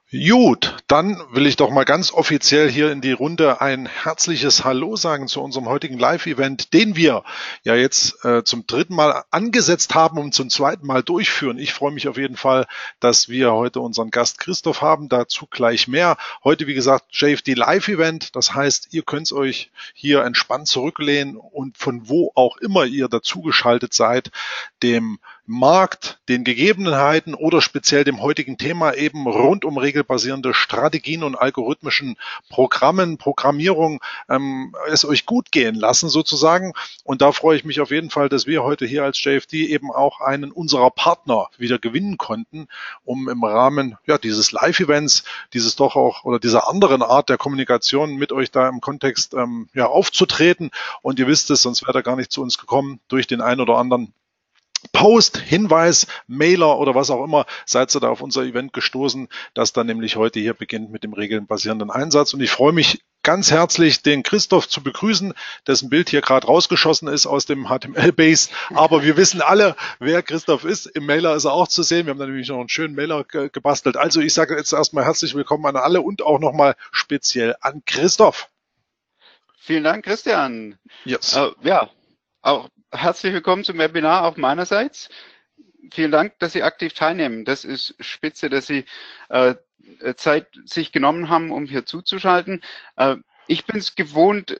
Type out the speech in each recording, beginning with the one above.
Gut, dann will ich doch mal ganz offiziell hier in die Runde ein herzliches Hallo sagen zu unserem heutigen Live-Event, den wir ja jetzt zum dritten Mal angesetzt haben und zum zweiten Mal durchführen. Ich freue mich auf jeden Fall, dass wir heute unseren Gast Christoph haben, dazu gleich mehr. Heute, wie gesagt, JFD Live-Event, das heißt, ihr könnt euch hier entspannt zurücklehnen und von wo auch immer ihr dazugeschaltet seid, dem Markt, den Gegebenheiten oder speziell dem heutigen Thema eben rund um regelbasierende Strategien und algorithmischen Programmierung es euch gut gehen lassen sozusagen. Und da freue ich mich auf jeden Fall, dass wir heute hier als JFD eben auch einen unserer Partner wieder gewinnen konnten, um im Rahmen dieses Live-Events, dieses doch auch oder dieser anderen Art der Kommunikation mit euch da im Kontext aufzutreten. Und ihr wisst es, sonst wäre er gar nicht zu uns gekommen durch den einen oder anderen Post, Hinweis, Mailer oder was auch immer, seid ihr da auf unser Event gestoßen, das dann nämlich heute hier beginnt mit dem regelbasierenden Einsatz. Und ich freue mich ganz herzlich, den Christoph zu begrüßen, dessen Bild hier gerade rausgeschossen ist aus dem HTML-Base. Aber wir wissen alle, wer Christoph ist. Im Mailer ist er auch zu sehen. Wir haben da nämlich noch einen schönen Mailer gebastelt. Also ich sage jetzt erstmal herzlich willkommen an alle und auch nochmal speziell an Christoph. Vielen Dank, Christian. Yes. Ja, auch herzlich willkommen zum Webinar auch meinerseits. Vielen Dank, dass Sie aktiv teilnehmen. Das ist spitze, dass Sie Zeit sich genommen haben, um hier zuzuschalten. Ich bin es gewohnt,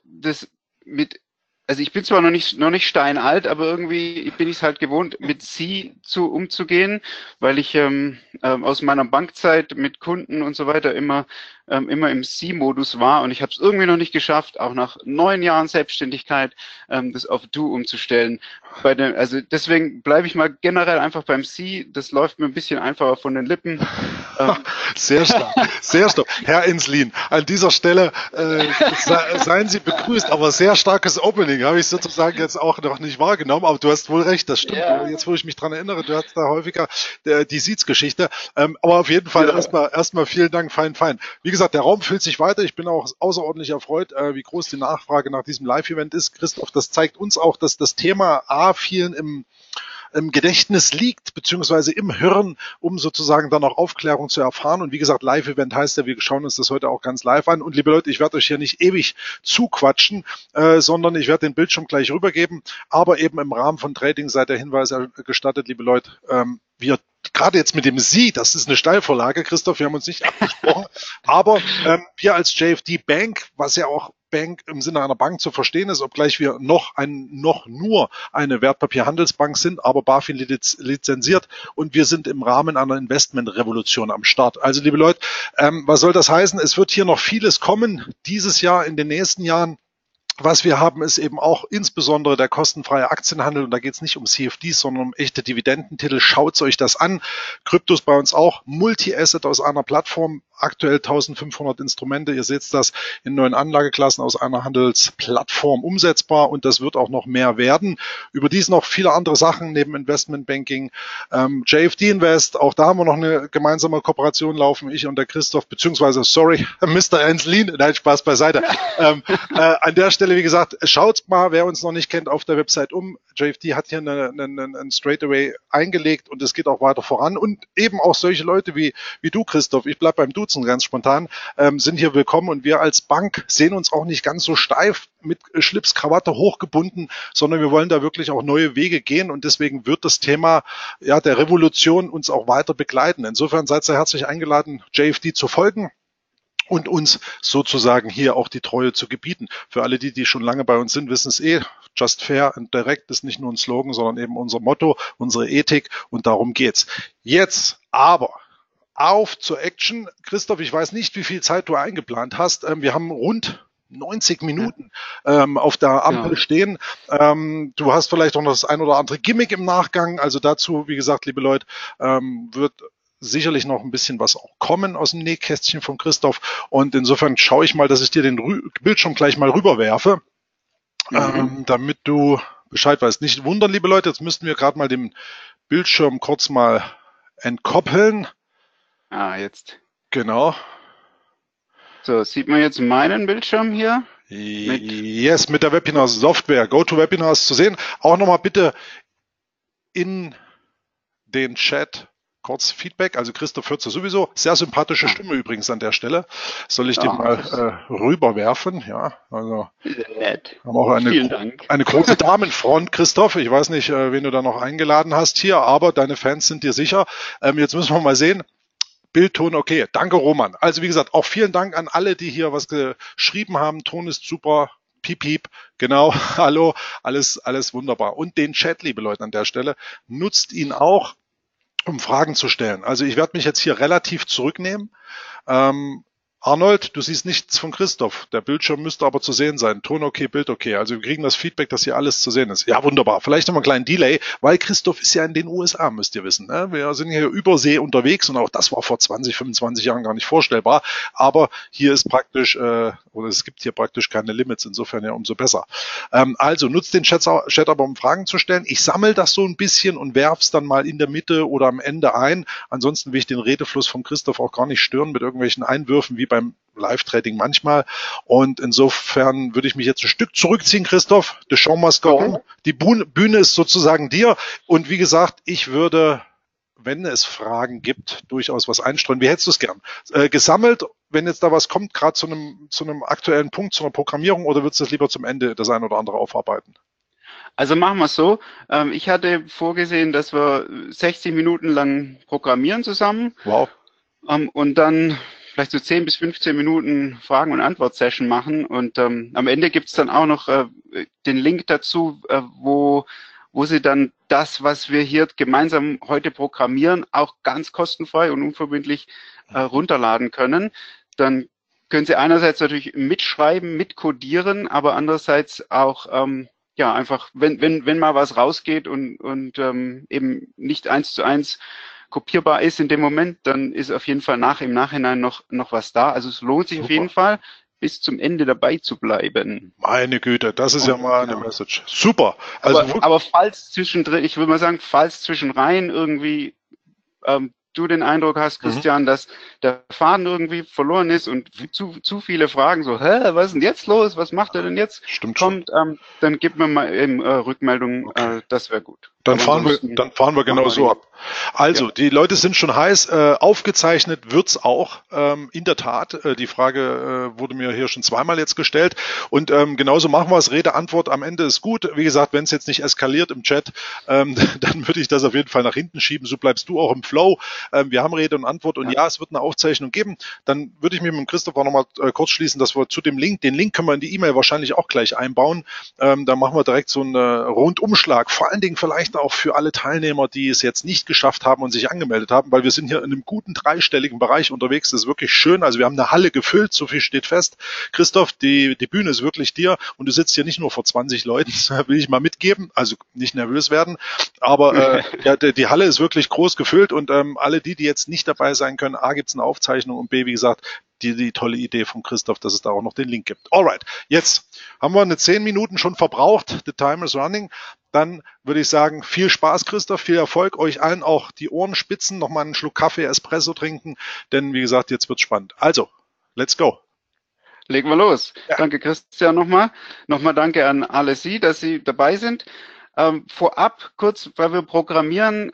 also ich bin zwar noch nicht steinalt, aber irgendwie bin ich es halt gewohnt, mit Sie umzugehen, weil ich aus meiner Bankzeit mit Kunden und so weiter immer im Sie-Modus war, und ich habe es irgendwie noch nicht geschafft, auch nach 9 Jahren Selbstständigkeit das auf Du umzustellen. Also deswegen bleibe ich mal generell einfach beim Sie. Das läuft mir ein bisschen einfacher von den Lippen. Sehr stark, sehr stark. Herr Enslin, an dieser Stelle seien Sie begrüßt, aber sehr starkes Opening habe ich sozusagen jetzt auch noch nicht wahrgenommen, aber du hast wohl recht, das stimmt. Ja. Jetzt, wo ich mich dran erinnere, du hast da häufiger die Siez-Geschichte, aber auf jeden Fall erstmal vielen Dank, fein. Wie gesagt, der Raum füllt sich weiter. Ich bin auch außerordentlich erfreut, wie groß die Nachfrage nach diesem Live-Event ist. Christoph, das zeigt uns auch, dass das Thema vielen im Gedächtnis liegt, beziehungsweise im Hirn, um sozusagen dann auch Aufklärung zu erfahren. Und wie gesagt, Live-Event heißt ja, wir schauen uns das heute auch ganz live an. Und liebe Leute, ich werde euch hier nicht ewig zuquatschen, sondern ich werde den Bildschirm gleich rübergeben. Aber eben im Rahmen von Trading sei der Hinweis gestattet, liebe Leute, wir gerade jetzt mit dem Sie, das ist eine Steilvorlage, Christoph, wir haben uns nicht abgesprochen, aber wir als JFD Bank, was ja auch Bank im Sinne einer Bank zu verstehen ist, obgleich wir noch nur eine Wertpapierhandelsbank sind, aber BaFin lizenziert, und wir sind im Rahmen einer Investmentrevolution am Start. Also liebe Leute, was soll das heißen? Es wird hier noch vieles kommen dieses Jahr, in den nächsten Jahren. Was wir haben, ist eben auch insbesondere der kostenfreie Aktienhandel, und da geht es nicht um CFDs, sondern um echte Dividendentitel. Schaut euch das an. Kryptos bei uns auch. Multi-Asset aus einer Plattform, aktuell 1500 Instrumente. Ihr seht das in 9 Anlageklassen aus einer Handelsplattform umsetzbar, und das wird auch noch mehr werden. Überdies noch viele andere Sachen neben Investmentbanking. JFD Invest, auch da haben wir noch eine gemeinsame Kooperation laufen, ich und der Christoph, beziehungsweise, sorry, Mr. Enslin, nein, Spaß beiseite. An der Stelle, wie gesagt, schaut mal, wer uns noch nicht kennt, auf der Website um. JFD hat hier einen Straightaway eingelegt, und es geht auch weiter voran. Und eben auch solche Leute wie du, Christoph, ich bleibe beim Duzen ganz spontan, sind hier willkommen. Und wir als Bank sehen uns auch nicht ganz so steif mit Schlips, Krawatte hochgebunden, sondern wir wollen da wirklich auch neue Wege gehen. Und deswegen wird das Thema der Revolution uns auch weiter begleiten. Insofern seid ihr herzlich eingeladen, JFD zu folgen und uns sozusagen hier auch die Treue zu gebieten. Für alle die schon lange bei uns sind, wissen es Just Fair and Direct ist nicht nur ein Slogan, sondern eben unser Motto, unsere Ethik, und darum geht's. Jetzt aber auf zur Action. Christoph, ich weiß nicht, wie viel Zeit du eingeplant hast. Wir haben rund 90 Minuten auf der Ampel stehen. Du hast vielleicht auch noch das ein oder andere Gimmick im Nachgang. Also dazu, wie gesagt, liebe Leute, wird sicherlich noch ein bisschen was auch kommen aus dem Nähkästchen von Christoph. Und insofern schaue ich mal, dass ich dir den Bildschirm gleich mal rüberwerfe, damit du Bescheid weißt. Nicht wundern, liebe Leute, jetzt müssten wir gerade mal den Bildschirm kurz mal entkoppeln. Jetzt. Genau. So, sieht man jetzt meinen Bildschirm hier? Yes, mit der Webinar-Software GoToWebinars zu sehen. Auch nochmal bitte in den Chat kurz Feedback. Also Christoph hört sowieso. Sehr sympathische Stimme übrigens an der Stelle. Soll ich dir mal rüberwerfen? Ja, also nett. haben auch Vielen Dank. eine große Damenfront, Christoph. Ich weiß nicht, wen du da noch eingeladen hast hier, aber deine Fans sind dir sicher. Jetzt müssen wir mal sehen. Bildton, okay. Danke, Roman. Also wie gesagt, auch vielen Dank an alle, die hier was geschrieben haben. Ton ist super. Piep, piep. Genau. Hallo. Alles wunderbar. Und den Chat, liebe Leute, an der Stelle, nutzt ihn auch, um Fragen zu stellen. Also ich werde mich jetzt hier relativ zurücknehmen. Arnold, du siehst nichts von Christoph. Der Bildschirm müsste aber zu sehen sein. Ton okay, Bild okay. Also wir kriegen das Feedback, dass hier alles zu sehen ist. Ja, wunderbar. Vielleicht noch mal einen kleinen Delay, weil Christoph ist ja in den USA, müsst ihr wissen. Ne? Wir sind hier übersee unterwegs und auch das war vor 20, 25 Jahren gar nicht vorstellbar. Aber hier ist praktisch, oder es gibt hier praktisch keine Limits. Insofern ja umso besser. Also nutzt den Chat aber, um Fragen zu stellen. Ich sammle das so ein bisschen und werf's dann mal in der Mitte oder am Ende ein. Ansonsten will ich den Redefluss von Christoph auch gar nicht stören mit irgendwelchen Einwürfen wie beim Live-Trading manchmal. Und insofern würde ich mich jetzt ein Stück zurückziehen, Christoph. The show must go on. Die Bühne ist sozusagen dir. Und wie gesagt, ich würde, wenn es Fragen gibt, durchaus was einstreuen. Wie hättest du es gern? Gesammelt, wenn jetzt da was kommt, gerade zu einem aktuellen Punkt, zu einer Programmierung, oder würdest du das lieber zum Ende das ein oder andere aufarbeiten? Also machen wir es so. Ich hatte vorgesehen, dass wir 60 Minuten lang programmieren zusammen. Wow. Und dann vielleicht so 10 bis 15 Minuten Fragen- und Antwort-Session machen. Und am Ende gibt's dann auch noch den Link dazu, wo Sie dann das, was wir hier gemeinsam heute programmieren, auch ganz kostenfrei und unverbindlich runterladen können. Dann können Sie einerseits natürlich mitschreiben, mitkodieren, aber andererseits auch ja einfach, wenn mal was rausgeht und eben nicht 1:1 kopierbar ist in dem Moment, dann ist auf jeden Fall im Nachhinein noch was da. Also es lohnt sich auf jeden Fall, bis zum Ende dabei zu bleiben. Meine Güte, das ist ja mal eine Message. Super. Also aber falls zwischendrin, ich würde mal sagen, falls zwischenrein irgendwie du den Eindruck hast, Christian, dass der Faden irgendwie verloren ist und zu viele Fragen, so, was ist denn jetzt los? Was macht er denn jetzt? Stimmt kommt, dann gib mir mal eben Rückmeldung, das wäre gut. Dann fahren wir genau so ab. Also, die Leute sind schon heiß. Aufgezeichnet wird's auch. In der Tat. Die Frage wurde mir hier schon zweimal jetzt gestellt. Und genauso machen wir es. Rede, Antwort am Ende ist gut. Wie gesagt, wenn es jetzt nicht eskaliert im Chat, dann würde ich das auf jeden Fall nach hinten schieben. So bleibst du auch im Flow. Wir haben Rede und Antwort. Und ja, es wird eine Aufzeichnung geben. Dann würde ich mich mit dem Christoph auch nochmal kurz schließen, dass wir zu dem Link, den Link können wir in die E-Mail wahrscheinlich auch gleich einbauen. Da machen wir direkt so einen Rundumschlag. Vor allen Dingen vielleicht auch für alle Teilnehmer, die es jetzt nicht geschafft haben und sich angemeldet haben, weil wir sind hier in einem guten dreistelligen Bereich unterwegs. Das ist wirklich schön. Also wir haben eine Halle gefüllt, so viel steht fest. Christoph, die Bühne ist wirklich dir und du sitzt hier nicht nur vor 20 Leuten, das will ich mal mitgeben, also nicht nervös werden, aber ja, die Halle ist wirklich groß gefüllt und alle die jetzt nicht dabei sein können, A, gibt es eine Aufzeichnung und B, wie gesagt, die tolle Idee von Christoph, dass es da auch noch den Link gibt. Alright, jetzt haben wir eine 10 Minuten schon verbraucht. The time is running. Dann würde ich sagen, viel Spaß, Christoph, viel Erfolg. Euch allen auch die Ohren spitzen, nochmal einen Schluck Kaffee, Espresso trinken, denn wie gesagt, jetzt wird's spannend. Also, let's go. Legen wir los. Ja. Danke, Christian, nochmal. Nochmal danke an alle Sie, dass Sie dabei sind. Vorab kurz, weil wir programmieren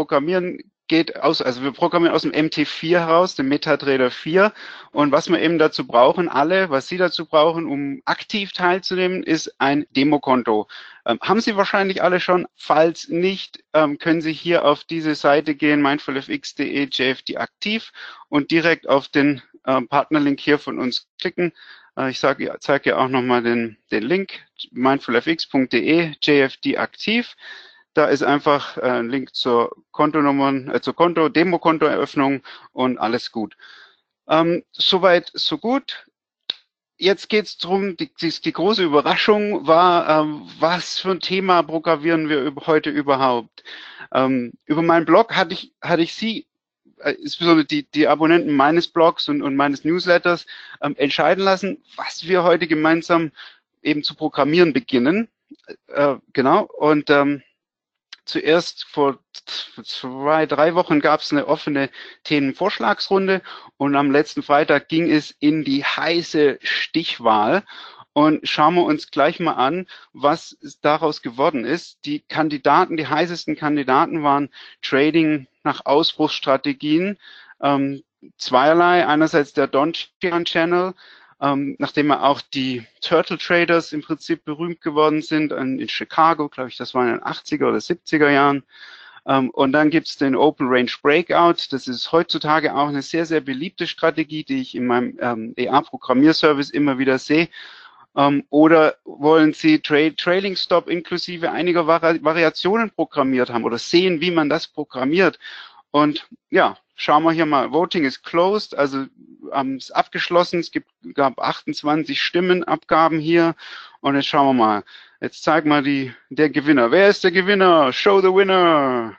wir programmieren aus dem MT4 heraus, dem MetaTrader 4. Und was wir eben dazu brauchen, was Sie dazu brauchen, um aktiv teilzunehmen, ist ein Demokonto. Haben Sie wahrscheinlich alle schon. Falls nicht, können Sie hier auf diese Seite gehen, mindfulfx.de, JFD aktiv und direkt auf den Partnerlink hier von uns klicken. Ich zeige ja auch nochmal den Link, mindfulfx.de, JFD aktiv. Da ist einfach ein Link zur Demokontoeröffnung und alles gut. Soweit, so gut. Jetzt geht es darum, die große Überraschung war, was für ein Thema programmieren wir heute überhaupt? Über meinen Blog hatte ich Sie, insbesondere die Abonnenten meines Blogs und meines Newsletters, entscheiden lassen, was wir heute gemeinsam eben zu programmieren beginnen. Genau, und zuerst vor 2-3 Wochen gab es eine offene Themenvorschlagsrunde und am letzten Freitag ging es in die heiße Stichwahl. Und schauen wir uns gleich mal an, was daraus geworden ist. Die heißesten Kandidaten waren Trading nach Ausbruchsstrategien. Zweierlei. Einerseits der Donchian Channel, nachdem auch die Turtle Traders im Prinzip berühmt geworden sind in Chicago, glaube ich, das war in den 80er oder 70er Jahren. Und dann gibt's den Open Range Breakout. Das ist heutzutage auch eine sehr, sehr beliebte Strategie, die ich in meinem EA-Programmierservice immer wieder sehe. Oder wollen Sie Trailing Stop inklusive einiger Variationen programmiert haben oder sehen, wie man das programmiert? Und ja, schauen wir hier mal. Voting is closed, also ist abgeschlossen. Es gab 28 Stimmenabgaben hier. Und jetzt schauen wir mal. Jetzt zeigen wir der Gewinner. Wer ist der Gewinner? Show the winner.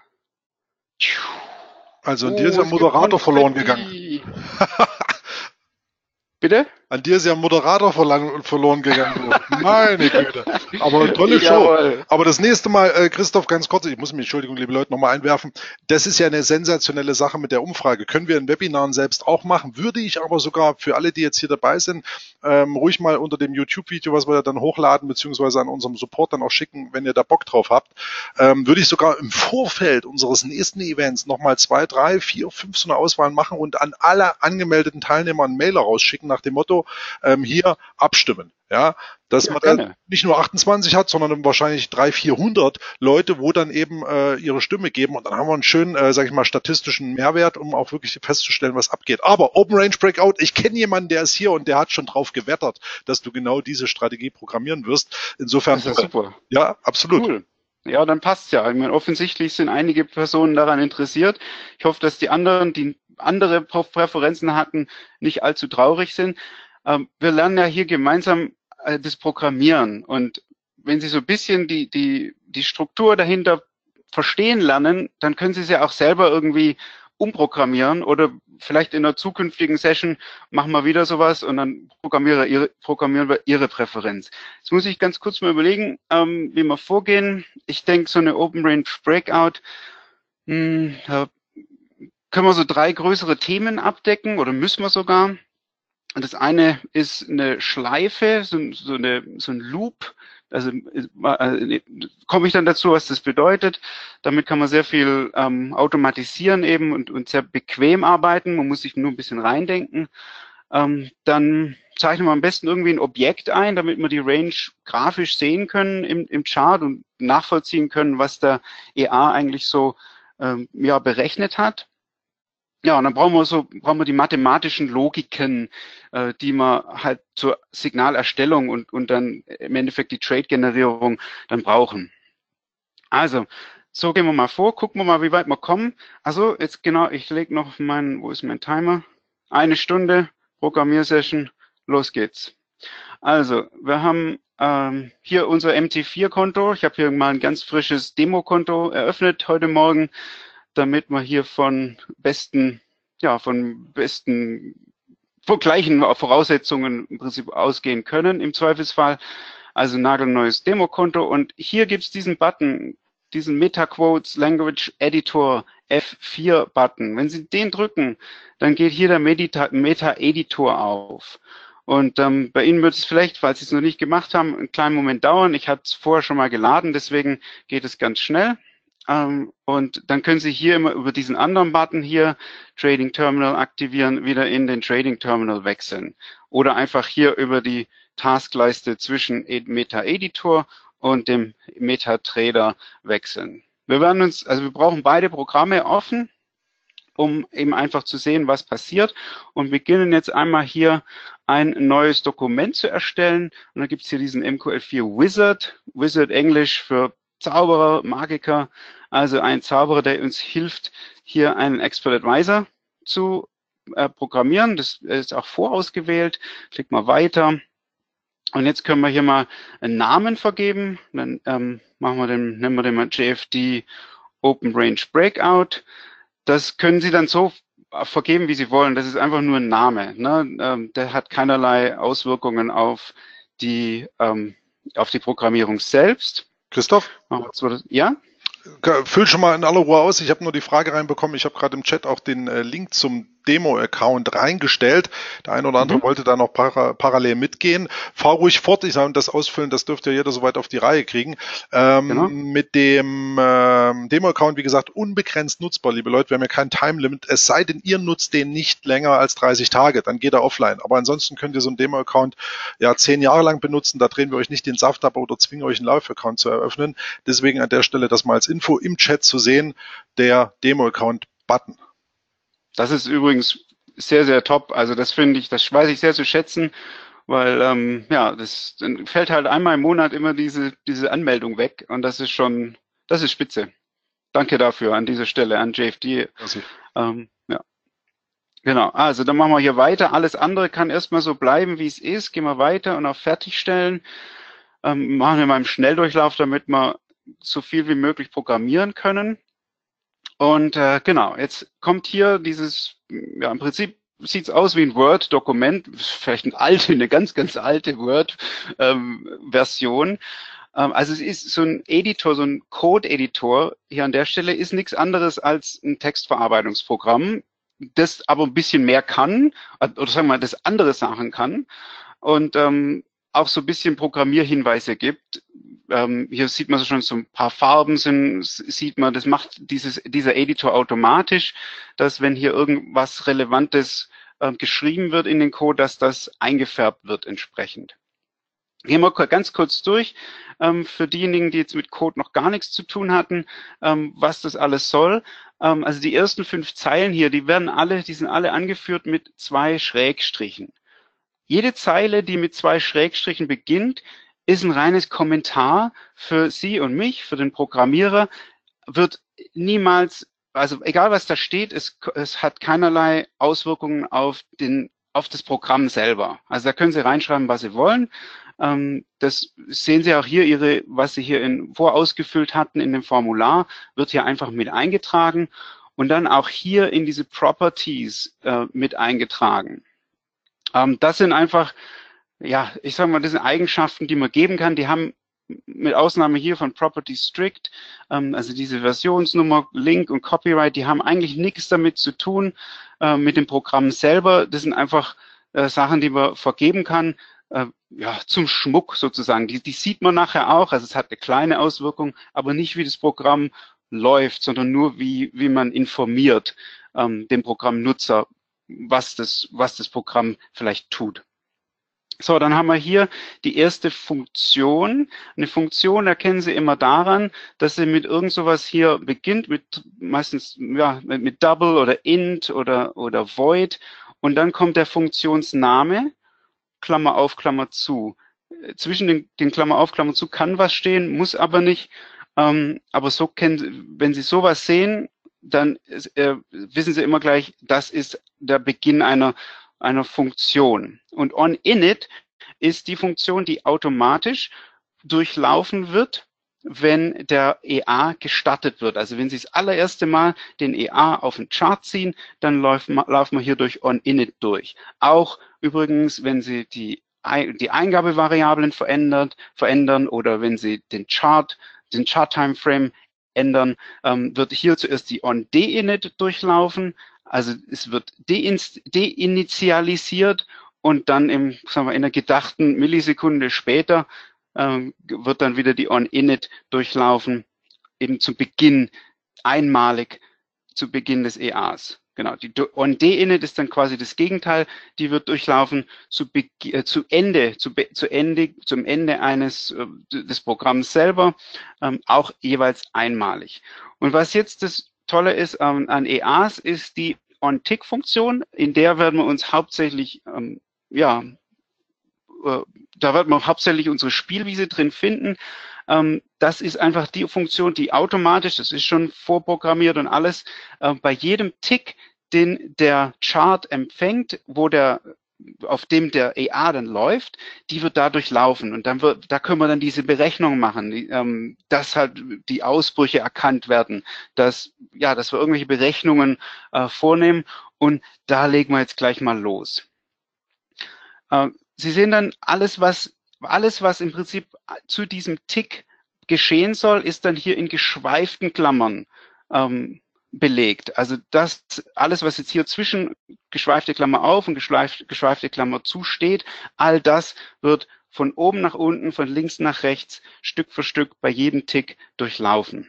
Also an dir ist ja Moderator verloren gegangen. Bitte? An dir ist ja Moderator verloren gegangen. Meine Güte. Aber eine tolle Show. Jawohl. Aber das nächste Mal, Christoph, ganz kurz, ich muss mich, Entschuldigung, liebe Leute, nochmal einwerfen. Das ist ja eine sensationelle Sache mit der Umfrage. Können wir in Webinaren selbst auch machen. Würde ich aber sogar für alle, die jetzt hier dabei sind, ruhig mal unter dem YouTube-Video, was wir dann hochladen, beziehungsweise an unserem Support dann auch schicken, wenn ihr da Bock drauf habt, würde ich sogar im Vorfeld unseres nächsten Events nochmal 2, 3, 4, 5 so eine Auswahl machen und an alle angemeldeten Teilnehmer einen Mailer rausschicken nach dem Motto, hier abstimmen. Ja, dass man dann nicht nur 28 hat, sondern wahrscheinlich 300, 400 Leute, wo dann eben ihre Stimme geben und dann haben wir einen schönen, sage ich mal, statistischen Mehrwert, um auch wirklich festzustellen, was abgeht. Aber Open Range Breakout, ich kenne jemanden, der ist hier und der hat schon drauf gewettert, dass du genau diese Strategie programmieren wirst. Insofern, das ist super. Ja, absolut. Cool. Ja, dann passt's ja. Ich meine, offensichtlich sind einige Personen daran interessiert. Ich hoffe, dass die anderen, die andere Präferenzen hatten, nicht allzu traurig sind. Wir lernen ja hier gemeinsam das Programmieren und wenn Sie so ein bisschen die Struktur dahinter verstehen lernen, dann können Sie es ja auch selber irgendwie umprogrammieren oder vielleicht in einer zukünftigen Session machen wir wieder sowas und dann programmieren wir Ihre Präferenz. Jetzt muss ich ganz kurz mal überlegen, wie wir vorgehen. Ich denke, so eine Open Range Breakout, da können wir so 3 größere Themen abdecken oder müssen wir sogar. Das eine ist eine Schleife, so ein Loop. Also komme ich dann dazu, was das bedeutet. Damit kann man sehr viel automatisieren eben und sehr bequem arbeiten. Man muss sich nur ein bisschen reindenken. Dann zeichnen wir am besten irgendwie ein Objekt ein, damit wir die Range grafisch sehen können im Chart und nachvollziehen können, was der EA eigentlich so berechnet hat. Ja, und dann brauchen wir die mathematischen Logiken, die man halt zur Signalerstellung und dann im Endeffekt die Trade-Generierung dann brauchen. Also, so gehen wir mal vor, gucken wir mal, wie weit wir kommen. Also, jetzt genau, ich lege noch wo ist mein Timer? 1 Stunde, Programmiersession, los geht's. Also, wir haben hier unser MT4-Konto. Ich habe hier mal ein ganz frisches Demo-Konto eröffnet heute Morgen, damit wir hier von gleichen Voraussetzungen im Prinzip ausgehen können im Zweifelsfall. Also nagelneues Demokonto und hier gibt's diesen Button, diesen MetaQuotes Language Editor F4 Button. Wenn Sie den drücken, dann geht hier der Meta-Editor auf. Und bei Ihnen wird es vielleicht, falls Sie es noch nicht gemacht haben, einen kleinen Moment dauern. Ich hatte es vorher schon mal geladen, deswegen geht es ganz schnell. Und dann können Sie hier immer über diesen anderen Button hier, Trading Terminal aktivieren, wieder in den Trading Terminal wechseln. Oder einfach hier über die Taskleiste zwischen Meta Editor und dem Meta Trader wechseln. Wir brauchen beide Programme offen, um eben einfach zu sehen, was passiert und beginnen jetzt einmal hier ein neues Dokument zu erstellen. Und dann gibt es hier diesen MQL4 Wizard Englisch für Zauberer, Magiker, also ein Zauberer, der uns hilft, hier einen Expert Advisor zu programmieren. Das ist auch vorausgewählt. Klick mal weiter. Und jetzt können wir hier mal einen Namen vergeben. Dann nennen wir den mal JFD Open Range Breakout. Das können Sie dann so vergeben, wie Sie wollen. Das ist einfach nur ein Name. Ne? Der hat keinerlei Auswirkungen auf die Programmierung selbst. Christoph? Ja? Füll schon mal in aller Ruhe aus. Ich habe nur die Frage reinbekommen. Ich habe gerade im Chat auch den Link zum Demo-Account reingestellt. Der eine oder andere wollte da noch parallel mitgehen. Fahr ruhig fort. Ich sage, das Ausfüllen, das dürfte ja jeder soweit auf die Reihe kriegen. Genau. Mit dem Demo-Account, wie gesagt, unbegrenzt nutzbar, liebe Leute. Wir haben ja kein Time-Limit. Es sei denn, ihr nutzt den nicht länger als 30 Tage. Dann geht er offline. Aber ansonsten könnt ihr so einen Demo-Account ja 10 Jahre lang benutzen. Da drehen wir euch nicht den Saft ab oder zwingen euch einen Live-Account zu eröffnen. Deswegen an der Stelle das mal als Info im Chat zu sehen, der Demo-Account-Button. Das ist übrigens sehr, sehr top. Also das finde ich, das weiß ich sehr zu schätzen, weil ja, dann fällt halt einmal im Monat immer diese Anmeldung weg und das ist spitze. Danke dafür an dieser Stelle an JFD. Ja. Genau, also dann machen wir hier weiter. Alles andere kann erstmal so bleiben, wie es ist. Gehen wir weiter und auf Fertigstellen. Machen wir mal im Schnelldurchlauf, damit wir so viel wie möglich programmieren können. Und genau, jetzt kommt hier dieses, ja im Prinzip sieht es aus wie ein Word-Dokument, vielleicht eine ganz, ganz alte Word-Version. Also es ist so ein Editor, so ein Code-Editor hier an der Stelle ist nichts anderes als ein Textverarbeitungsprogramm, das aber ein bisschen mehr kann, oder sagen wir mal, das andere Sachen kann und auch so ein bisschen Programmierhinweise gibt. Hier sieht man schon so ein paar Farben sieht man, das macht dieser Editor automatisch, dass wenn hier irgendwas Relevantes geschrieben wird in den Code, dass das eingefärbt wird entsprechend. Gehen wir ganz kurz durch, für diejenigen, die jetzt mit Code noch gar nichts zu tun hatten, was das alles soll. Also die ersten 5 Zeilen hier, die sind alle angeführt mit 2 Schrägstrichen. Jede Zeile, die mit 2 Schrägstrichen beginnt, ist ein reines Kommentar für Sie und mich, für den Programmierer, wird niemals, also egal was da steht, es hat keinerlei Auswirkungen auf das Programm selber. Also da können Sie reinschreiben, was Sie wollen. Das sehen Sie auch hier, was Sie hier vorausgefüllt hatten in dem Formular, wird hier einfach mit eingetragen und dann auch hier in diese Properties mit eingetragen. Das sind einfach, ja, ich sage mal, das sind Eigenschaften, die man geben kann. Die haben mit Ausnahme hier von Property Strict, also diese Versionsnummer, Link und Copyright, die haben eigentlich nichts damit zu tun mit dem Programm selber. Das sind einfach Sachen, die man vergeben kann, ja, zum Schmuck sozusagen. Die sieht man nachher auch, also es hat eine kleine Auswirkung, aber nicht wie das Programm läuft, sondern nur wie man informiert den Programmnutzer, was das Programm vielleicht tut. So, dann haben wir hier die erste Funktion. Eine Funktion erkennen Sie immer daran, dass sie mit irgend sowas hier beginnt, meistens ja, mit Double oder Int oder Void. Und dann kommt der Funktionsname, Klammer auf, Klammer zu. Zwischen den Klammer auf, Klammer zu kann was stehen, muss aber nicht. Aber so wenn Sie sowas sehen, dann wissen Sie immer gleich, das ist der Beginn einer Funktion. Und onInit ist die Funktion, die automatisch durchlaufen wird, wenn der EA gestartet wird. Also wenn Sie das allererste Mal den EA auf den Chart ziehen, dann laufen wir hier durch onInit durch. Auch übrigens, wenn Sie die Eingabevariablen verändern oder wenn Sie den Chart-Timeframe ändern, wird hier zuerst die onDinit durchlaufen. Also es wird deinitialisiert und dann in einer gedachten Millisekunde später wird dann wieder die onInit durchlaufen, eben einmalig zu Beginn des EAs. Genau, die onDinit ist dann quasi das Gegenteil, die wird durchlaufen zum Ende des Programms selber, auch jeweils einmalig. Und was jetzt das Tolle ist an EAs, ist die onTick-Funktion, in der werden wir uns hauptsächlich, da wird man hauptsächlich unsere Spielwiese drin finden. Das ist einfach die Funktion, die automatisch, das ist schon vorprogrammiert und alles, bei jedem Tick, den der Chart empfängt, auf dem der EA dann läuft, die wird dadurch laufen und da können wir dann diese Berechnung machen, dass halt die Ausbrüche erkannt werden, dass wir irgendwelche Berechnungen vornehmen und da legen wir jetzt gleich mal los. Sie sehen dann alles, was im Prinzip zu diesem Tick geschehen soll, ist dann hier in geschweiften Klammern belegt. Also das alles, was jetzt hier zwischen geschweifte Klammer auf und geschweifte Klammer zu steht, all das wird von oben nach unten, von links nach rechts, Stück für Stück bei jedem Tick durchlaufen.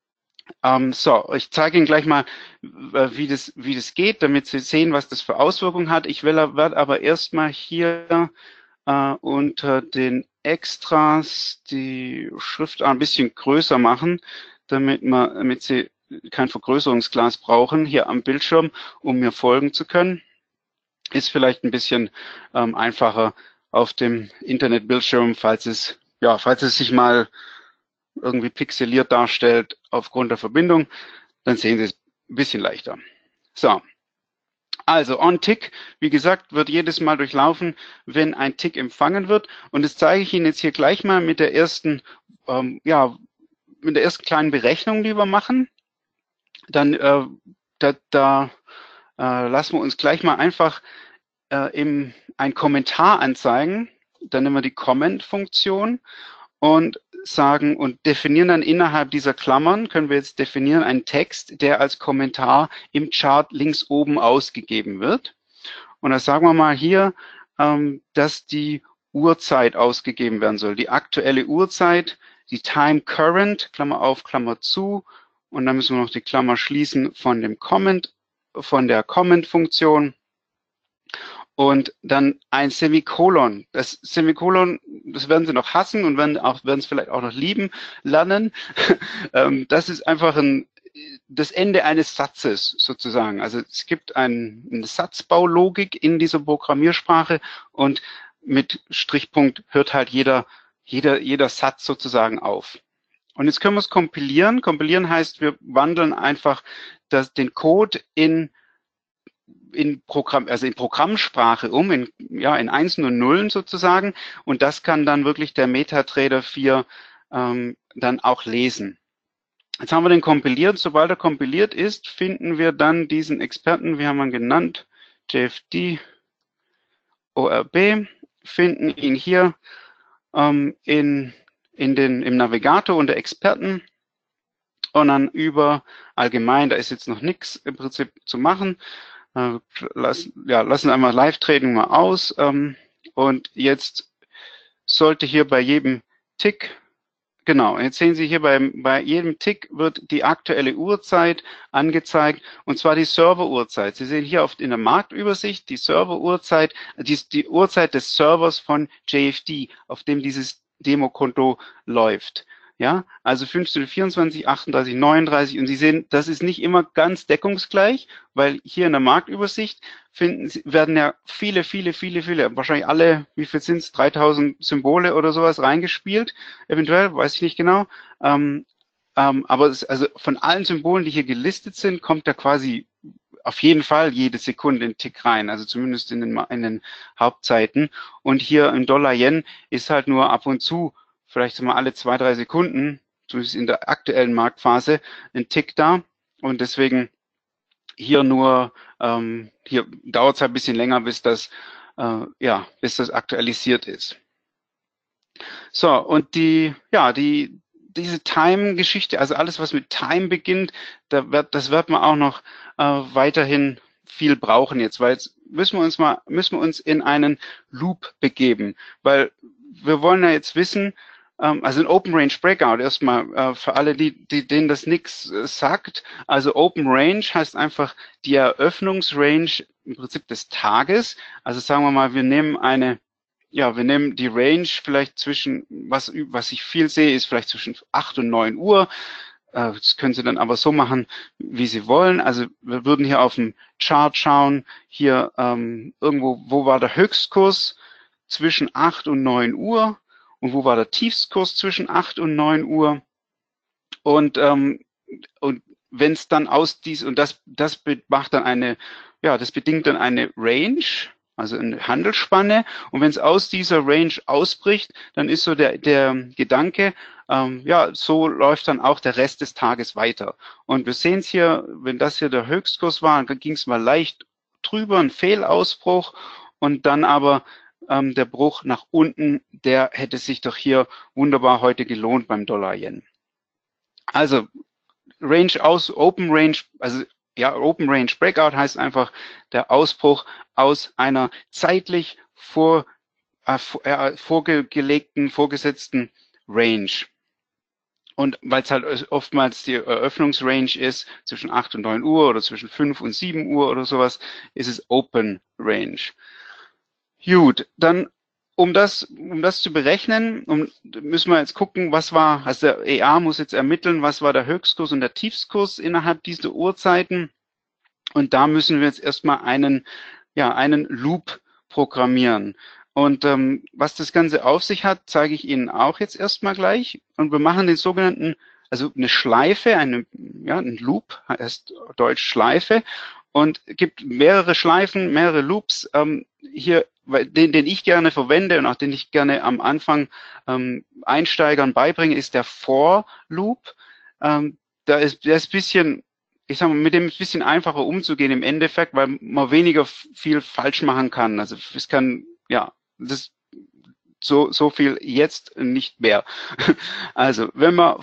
So, ich zeige Ihnen gleich mal, wie das geht, damit Sie sehen, was das für Auswirkungen hat. Ich werde aber erstmal hier unter den Extras die Schrift ein bisschen größer machen, damit Sie kein Vergrößerungsglas brauchen hier am Bildschirm, um mir folgen zu können. Ist vielleicht ein bisschen einfacher auf dem Internetbildschirm, falls es sich mal irgendwie pixeliert darstellt aufgrund der Verbindung, dann sehen Sie es ein bisschen leichter. So, also on-Tick, wie gesagt, wird jedes Mal durchlaufen, wenn ein Tick empfangen wird. Und das zeige ich Ihnen jetzt hier gleich mal mit der ersten, mit der ersten kleinen Berechnung, die wir machen. Dann lassen wir uns gleich mal einfach ein Kommentar anzeigen. Dann nehmen wir die Comment-Funktion und sagen und definieren dann innerhalb dieser Klammern, können wir jetzt definieren einen Text, der als Kommentar im Chart links oben ausgegeben wird. Und da sagen wir mal hier, dass die Uhrzeit ausgegeben werden soll, die aktuelle Uhrzeit, die Time Current, Klammer auf, Klammer zu, und dann müssen wir noch die Klammer schließen von dem Comment, von der Comment-Funktion. Und dann ein Semikolon. Das Semikolon, das werden Sie noch hassen und werden es vielleicht auch noch lieben lernen. Das ist einfach das Ende eines Satzes sozusagen. Also es gibt eine Satzbaulogik in dieser Programmiersprache und mit Strichpunkt hört halt jeder Satz sozusagen auf. Und jetzt können wir es kompilieren. Kompilieren heißt, wir wandeln einfach den Code in Programmsprache in Einsen und Nullen sozusagen, und das kann dann wirklich der MetaTrader 4 dann auch lesen. Jetzt haben wir den kompiliert. Sobald er kompiliert ist, finden wir dann diesen Experten, wie haben wir ihn genannt, JFD ORB, finden ihn hier im Navigator unter Experten und dann über allgemein, da ist jetzt noch nichts im Prinzip zu machen. Lassen einmal Live-Trading mal aus, und jetzt sollte hier bei jedem Tick, genau, jetzt sehen Sie hier bei jedem Tick wird die aktuelle Uhrzeit angezeigt, und zwar die Server-Uhrzeit. Sie sehen hier in der Marktübersicht die Server-Uhrzeit, die Uhrzeit des Servers von JFD, auf dem dieses Demokonto läuft. Ja, also 15:24, 38:39, und Sie sehen, das ist nicht immer ganz deckungsgleich, weil hier in der Marktübersicht werden ja viele, wahrscheinlich alle, wie viel sind es, 3000 Symbole oder sowas reingespielt, eventuell, weiß ich nicht genau. Aber also von allen Symbolen, die hier gelistet sind, kommt da quasi auf jeden Fall jede Sekunde ein Tick rein, also zumindest in den Hauptzeiten. Und hier im Dollar-Yen ist halt nur ab und zu, vielleicht mal alle 2-3 Sekunden, zumindest in der aktuellen Marktphase, ein Tick da. Und deswegen hier nur, hier dauert es halt ein bisschen länger, bis das aktualisiert ist. So, und diese Time-Geschichte, also alles, was mit Time beginnt, das wird man auch noch weiterhin viel brauchen jetzt, weil jetzt müssen wir uns in einen Loop begeben, weil wir wollen ja jetzt wissen, also ein Open Range Breakout erstmal für alle, denen das nichts sagt. Also Open Range heißt einfach die Eröffnungsrange im Prinzip des Tages. Also sagen wir mal, wir nehmen die Range vielleicht zwischen, was ich viel sehe, ist vielleicht zwischen 8 und 9 Uhr. Das können Sie dann aber so machen, wie Sie wollen. Also wir würden hier auf den Chart schauen, hier irgendwo, wo war der Höchstkurs zwischen 8 und 9 Uhr und wo war der Tiefstkurs zwischen 8 und 9 Uhr. Und wenn es dann das macht dann das bedingt dann eine Range, also eine Handelsspanne. Und wenn es aus dieser Range ausbricht, dann ist so der Gedanke, so läuft dann auch der Rest des Tages weiter. Und wir sehen es hier, wenn das hier der Höchstkurs war, dann ging es mal leicht drüber, ein Fehlausbruch, und dann aber der Bruch nach unten, der hätte sich doch hier wunderbar heute gelohnt beim Dollar-Yen. Also Range aus Open Range, also ja, Open Range Breakout heißt einfach der Ausbruch aus einer zeitlich vorgesetzten Range. Und weil es halt oftmals die Eröffnungsrange ist, zwischen 8 und 9 Uhr oder zwischen 5 und 7 Uhr oder sowas, ist es Open Range. Gut, dann um das zu berechnen, müssen wir jetzt gucken, was war, also der EA muss jetzt ermitteln, was war der Höchstkurs und der Tiefstkurs innerhalb dieser Uhrzeiten. Und da müssen wir jetzt erstmal einen Loop programmieren. Und was das Ganze auf sich hat, zeige ich Ihnen auch jetzt erstmal gleich. Und wir machen den sogenannten, also eine Schleife, ein Loop, heißt Deutsch Schleife, und gibt mehrere Schleifen, mehrere Loops. Hier, den ich gerne verwende und auch den ich gerne am Anfang Einsteigern beibringe, ist der For Loop. Der ist ein bisschen, ich sag mal, mit dem ein bisschen einfacher umzugehen im Endeffekt, weil man weniger viel falsch machen kann. Also es kann, ja, das so viel jetzt nicht mehr. Also wenn wir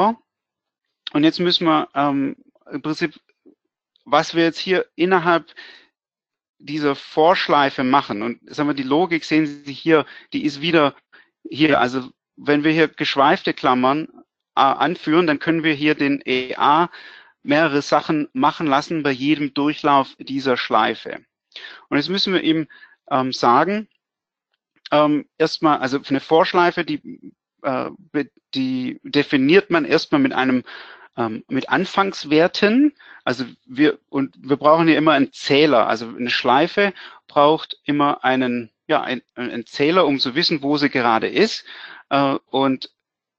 und jetzt müssen wir im Prinzip, was wir jetzt hier innerhalb dieser Vorschleife machen, und sagen wir, die Logik sehen Sie hier, die ist wieder hier, also wenn wir hier geschweifte Klammern anführen, dann können wir hier den EA mehrere Sachen machen lassen bei jedem Durchlauf dieser Schleife. Und jetzt müssen wir ihm sagen, erstmal, also eine Vorschleife, die definiert man erstmal mit Anfangswerten. Also wir brauchen hier immer einen Zähler. Also eine Schleife braucht immer einen Zähler, um zu wissen, wo sie gerade ist. Und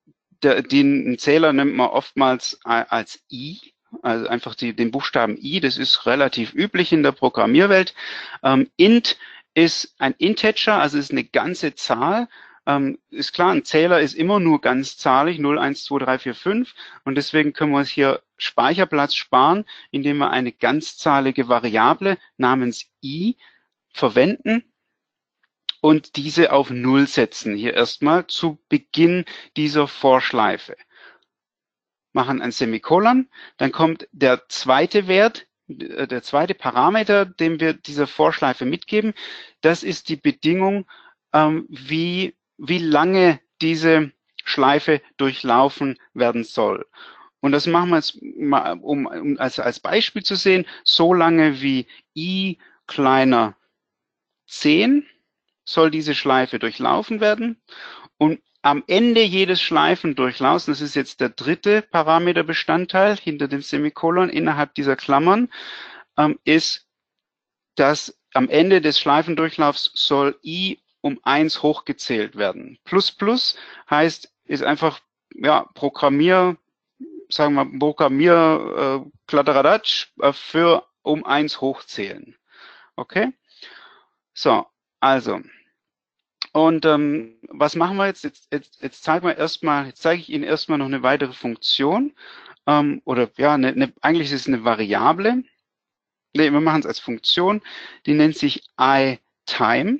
den Zähler nimmt man oftmals als I, also einfach den Buchstaben I. Das ist relativ üblich in der Programmierwelt. Int ist ein Integer, also ist eine ganze Zahl. Ist klar, ein Zähler ist immer nur ganzzahlig, 0, 1, 2, 3, 4, 5. Und deswegen können wir uns hier Speicherplatz sparen, indem wir eine ganzzahlige Variable namens i verwenden und diese auf 0 setzen. Hier erstmal zu Beginn dieser Vorschleife. Machen ein Semikolon, dann kommt der zweite Wert, der zweite Parameter, den wir dieser Vorschleife mitgeben. Das ist die Bedingung, wie lange diese Schleife durchlaufen werden soll. Und das machen wir jetzt mal, um als Beispiel zu sehen, so lange wie i kleiner 10 soll diese Schleife durchlaufen werden. Und am Ende jedes Schleifendurchlaufs, das ist jetzt der dritte Parameterbestandteil hinter dem Semikolon innerhalb dieser Klammern, ist, dass am Ende des Schleifendurchlaufs soll i um 1 hochgezählt werden. Plus plus heißt, ist einfach, ja, Kladderadatsch für um 1 hochzählen. Okay? So, also. Und was machen wir jetzt? Jetzt zeige ich Ihnen erstmal noch eine weitere Funktion. Eigentlich ist es eine Variable. Ne, wir machen es als Funktion. Die nennt sich iTime.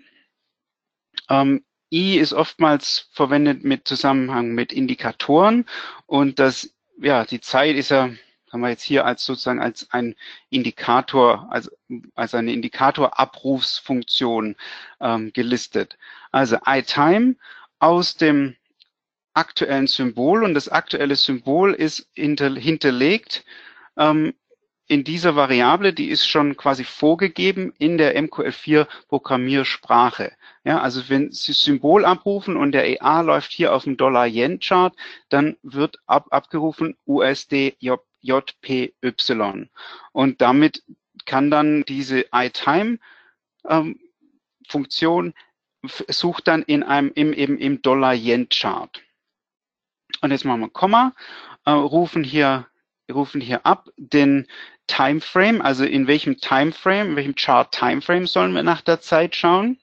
I ist oftmals verwendet mit Zusammenhang mit Indikatoren und die Zeit ist ja, haben wir jetzt hier als sozusagen als ein Indikator, als eine Indikatorabrufsfunktion gelistet. Also iTime aus dem aktuellen Symbol, und das aktuelle Symbol ist hinterlegt in dieser Variable, die ist schon quasi vorgegeben in der MQL4 Programmiersprache. Ja, also wenn Sie Symbol abrufen und der EA läuft hier auf dem $-Yen-Chart, dann wird abgerufen USD JPY. Und damit kann dann diese iTime Funktion sucht dann im $-Yen-Chart. Und jetzt machen wir Komma, rufen hier ab den Timeframe, also in welchem Chart Timeframe sollen wir nach der Zeit schauen.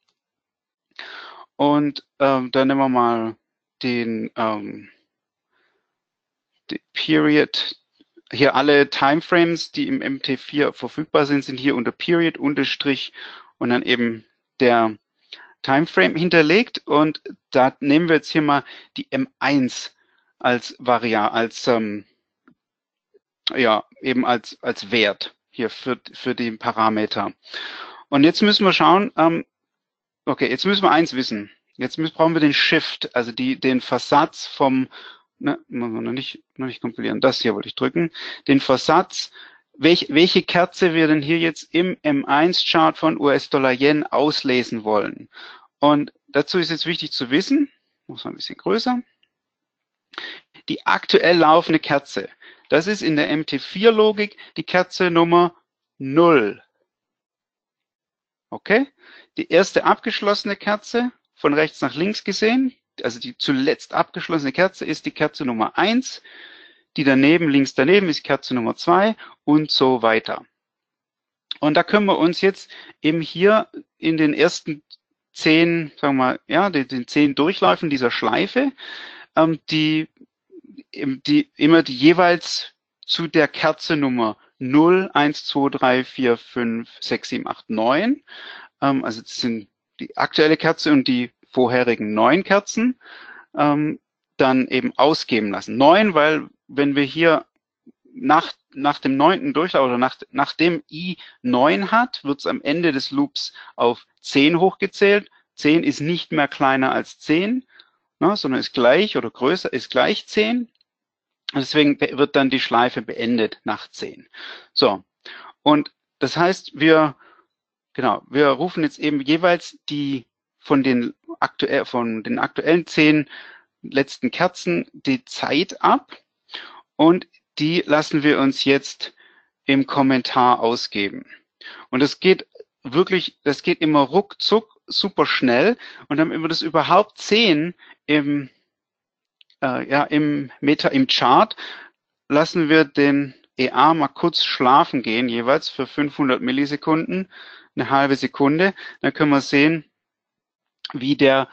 Und dann nehmen wir mal die Period. Hier alle Timeframes, die im MT4 verfügbar sind, sind hier unter Period Unterstrich und dann eben der Timeframe hinterlegt. Und da nehmen wir jetzt hier mal die M1 als ja, eben als Wert hier für den Parameter. Und jetzt müssen wir schauen, okay, jetzt müssen wir eins wissen. Brauchen wir den Shift, also den Versatz vom, ne, noch nicht kompilieren, das hier wollte ich drücken, den Versatz, welche Kerze wir denn hier jetzt im M1-Chart von US-Dollar-Yen auslesen wollen. Und dazu ist jetzt wichtig zu wissen, muss man ein bisschen größer, die aktuell laufende Kerze. Das ist in der MT4-Logik die Kerze Nummer 0. Okay? Die erste abgeschlossene Kerze, von rechts nach links gesehen, also die zuletzt abgeschlossene Kerze ist die Kerze Nummer 1. Die daneben, links daneben, ist Kerze Nummer 2 und so weiter. Und da können wir uns jetzt eben hier in den ersten 10, sagen wir mal, ja, den 10 Durchläufen dieser Schleife, die immer die jeweils zu der Kerze Nummer 0, 1, 2, 3, 4, 5, 6, 7, 8, 9. Also das sind die aktuelle Kerze und die vorherigen 9 Kerzen, dann eben ausgeben lassen. 9, weil wenn wir hier nach dem 9. Durchlauf oder nachdem I 9 hat, wird es am Ende des Loops auf 10 hochgezählt. 10 ist nicht mehr kleiner als 10, ne, sondern ist gleich oder größer, ist gleich 10. Und deswegen wird dann die Schleife beendet nach 10. So, und das heißt, wir rufen jetzt eben jeweils die von den aktuellen 10 letzten Kerzen die Zeit ab und die lassen wir uns jetzt im Kommentar ausgeben. Und das geht immer ruckzuck super schnell und damit wir das überhaupt sehen im Chart, lassen wir den EA mal kurz schlafen gehen, jeweils für 500 Millisekunden, eine halbe Sekunde. Dann können wir sehen, wie der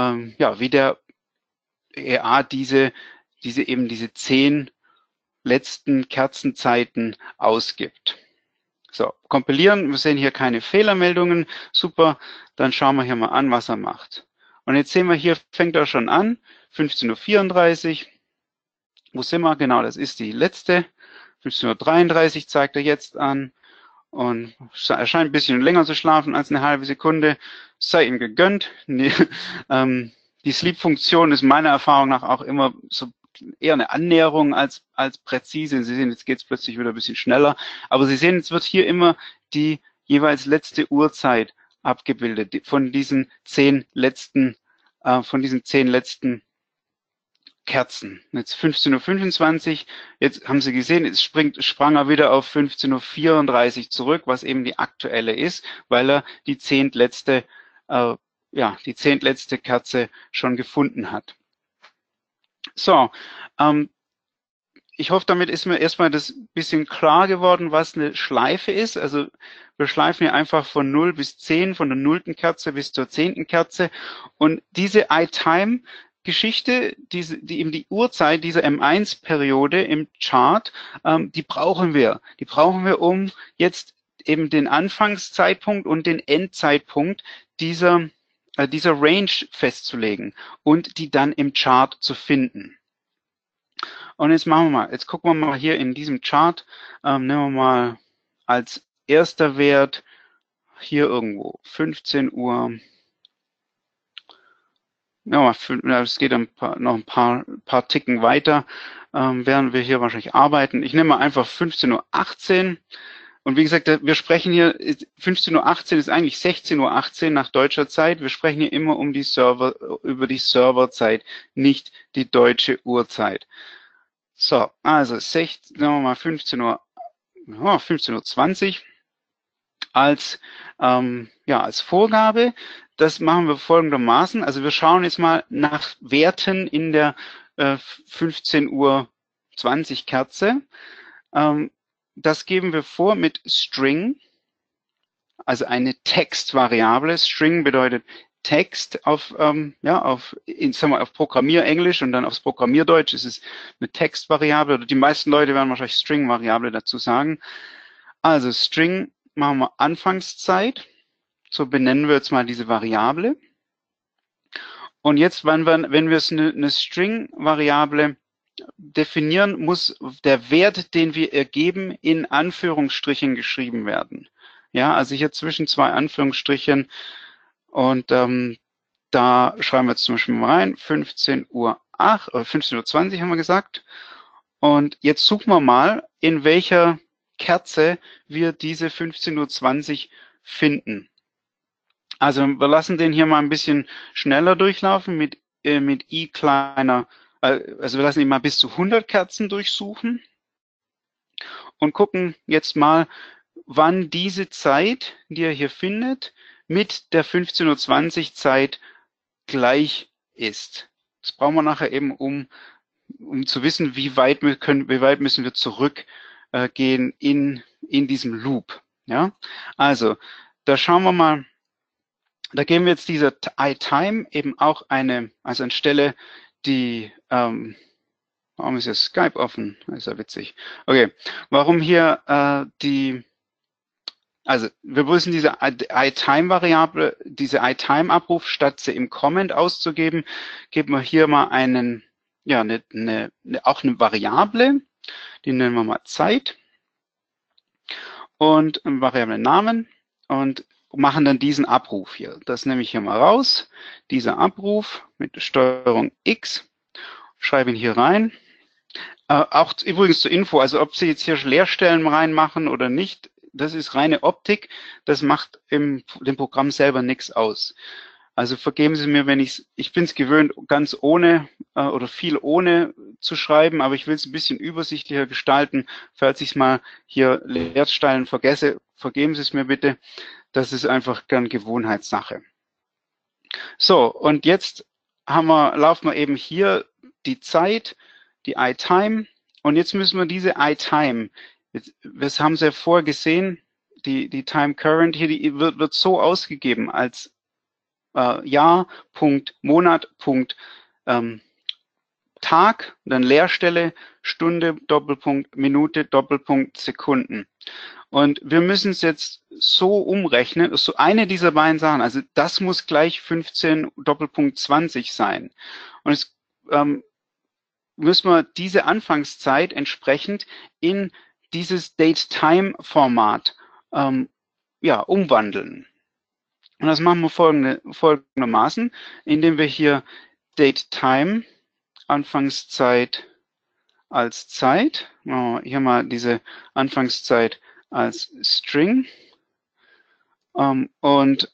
EA diese 10 letzten Kerzenzeiten ausgibt. So, kompilieren, wir sehen hier keine Fehlermeldungen, super, dann schauen wir hier mal an, was er macht. Und jetzt sehen wir hier, fängt er schon an, 15:34 Uhr, wo sind wir? Genau, das ist die letzte, 15:33 Uhr zeigt er jetzt an und er scheint ein bisschen länger zu schlafen als eine halbe Sekunde, sei ihm gegönnt. Nee, die Sleep-Funktion ist meiner Erfahrung nach auch immer so eher eine Annäherung als präzise. Sie sehen, jetzt geht es plötzlich wieder ein bisschen schneller. Aber Sie sehen, jetzt wird hier immer die jeweils letzte Uhrzeit abgebildet von diesen 10 letzten Kerzen. Jetzt 15:25 Uhr. Jetzt haben Sie gesehen, jetzt sprang er wieder auf 15:34 Uhr zurück, was eben die aktuelle ist, weil er die zehntletzte Kerze schon gefunden hat. So, ich hoffe, damit ist mir erstmal das bisschen klar geworden, was eine Schleife ist. Also wir schleifen hier einfach von 0 bis 10, von der 0. Kerze bis zur 10. Kerze. Und diese iTime-Geschichte, die eben die Uhrzeit dieser M1-Periode im Chart, die brauchen wir. Die brauchen wir, um jetzt eben den Anfangszeitpunkt und den Endzeitpunkt dieser Range festzulegen und die dann im Chart zu finden. Und jetzt gucken wir mal hier in diesem Chart, nehmen wir mal als erster Wert hier irgendwo 15 Uhr. Ja, es geht noch ein paar Ticken weiter, während wir hier wahrscheinlich arbeiten. Ich nehme mal einfach 15:18 Uhr. Und wie gesagt, wir sprechen hier, 15:18 Uhr ist eigentlich 16:18 Uhr nach deutscher Zeit. Wir sprechen hier immer über die Serverzeit, nicht die deutsche Uhrzeit. So, also sagen wir mal 15:20 Uhr als Vorgabe. Das machen wir folgendermaßen. Also wir schauen jetzt mal nach Werten in der 15:20 Uhr Kerze. Das geben wir vor mit String, also eine Textvariable. String bedeutet Text auf Programmierenglisch und dann aufs Programmierdeutsch ist es eine Textvariable, oder die meisten Leute werden wahrscheinlich String-Variable dazu sagen. Also String machen wir Anfangszeit, so benennen wir jetzt mal diese Variable. Und jetzt, wenn wir eine String-Variable definieren, muss der Wert, den wir ergeben, in Anführungsstrichen geschrieben werden. Ja, also hier zwischen zwei Anführungsstrichen und da schreiben wir jetzt zum Beispiel mal rein, 15:08 oder 15:20 haben wir gesagt. Und jetzt suchen wir mal, in welcher Kerze wir diese 15:20 finden. Also wir lassen den hier mal ein bisschen schneller durchlaufen mit i kleiner, also wir lassen ihn mal bis zu 100 Kerzen durchsuchen und gucken jetzt mal, wann diese Zeit, die er hier findet, mit der 15:20 Zeit gleich ist. Das brauchen wir nachher eben, um zu wissen, wie weit müssen wir zurückgehen in diesem Loop. Ja, also da schauen wir mal. Da geben wir jetzt dieser iTime eben auch also anstelle die, warum ist jetzt Skype offen? Das ist ja witzig. Okay, warum hier also wir müssen diese iTime-Variable, diese iTime-Abruf, statt sie im Comment auszugeben, geben wir hier mal auch eine Variable, die nennen wir mal Zeit und einen Variablen-Namen und machen dann diesen Abruf hier. Das nehme ich hier mal raus. Dieser Abruf mit Steuerung X, schreibe ihn hier rein. Auch übrigens zur Info, also ob Sie jetzt hier Leerstellen reinmachen oder nicht, das ist reine Optik. Das macht dem Programm selber nichts aus. Also vergeben Sie mir, wenn ich bin es gewöhnt, ganz ohne oder viel ohne zu schreiben, aber ich will es ein bisschen übersichtlicher gestalten. Falls ich mal hier Leerstellen vergesse, vergeben Sie es mir bitte. Das ist einfach gern Gewohnheitssache. So, und jetzt laufen wir eben hier die Zeit, die iTime, und jetzt müssen wir diese iTime, das haben Sie ja vorher gesehen, die Time Current hier, die wird so ausgegeben als Jahr, Punkt, Monat, Punkt, Tag, dann Leerstelle, Stunde, Doppelpunkt, Minute, Doppelpunkt, Sekunden. Und wir müssen es jetzt so umrechnen, so eine dieser beiden Sachen, also das muss gleich 15 Doppelpunkt 20 sein. Und jetzt müssen wir diese Anfangszeit entsprechend in dieses Date-Time-Format umwandeln. Und das machen wir folgendermaßen, indem wir hier Date-Time, Anfangszeit als Zeit, machen wir hier mal diese Anfangszeit als String, und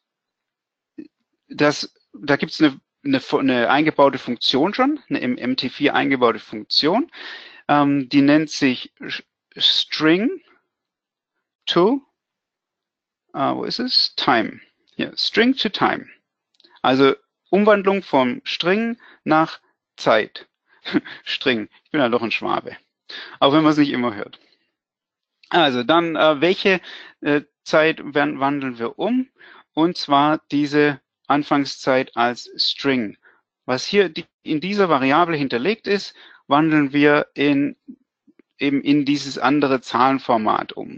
da gibt es eine eingebaute Funktion schon, eine im MT4 eingebaute Funktion, die nennt sich String to, wo ist es? Time. Hier, String to Time. Also Umwandlung vom String nach Zeit. String. Ich bin ja doch ein Schwabe. Auch wenn man es nicht immer hört. Also dann, welche Zeit wandeln wir um? Und zwar diese Anfangszeit als String. Was hier in dieser Variable hinterlegt ist, wandeln wir eben in dieses andere Zahlenformat um.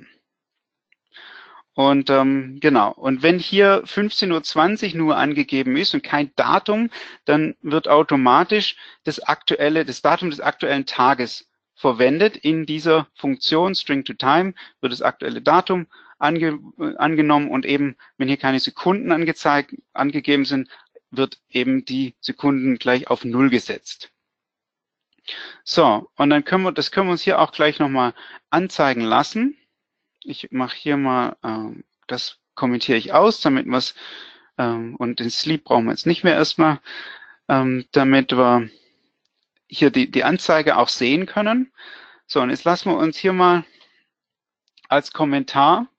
Und genau, und wenn hier 15:20 Uhr nur angegeben ist und kein Datum, dann wird automatisch das Datum des aktuellen Tages verwendet. In dieser Funktion String to Time wird das aktuelle Datum angenommen und eben, wenn hier keine Sekunden angegeben sind, wird eben die Sekunden gleich auf 0 gesetzt. So, und dann können wir uns hier auch gleich nochmal anzeigen lassen. Ich mache hier mal, das kommentiere ich aus, damit wir es, und den Sleep brauchen wir jetzt nicht mehr erstmal, damit wir hier die Anzeige auch sehen können. So, und jetzt lassen wir uns hier mal als Kommentar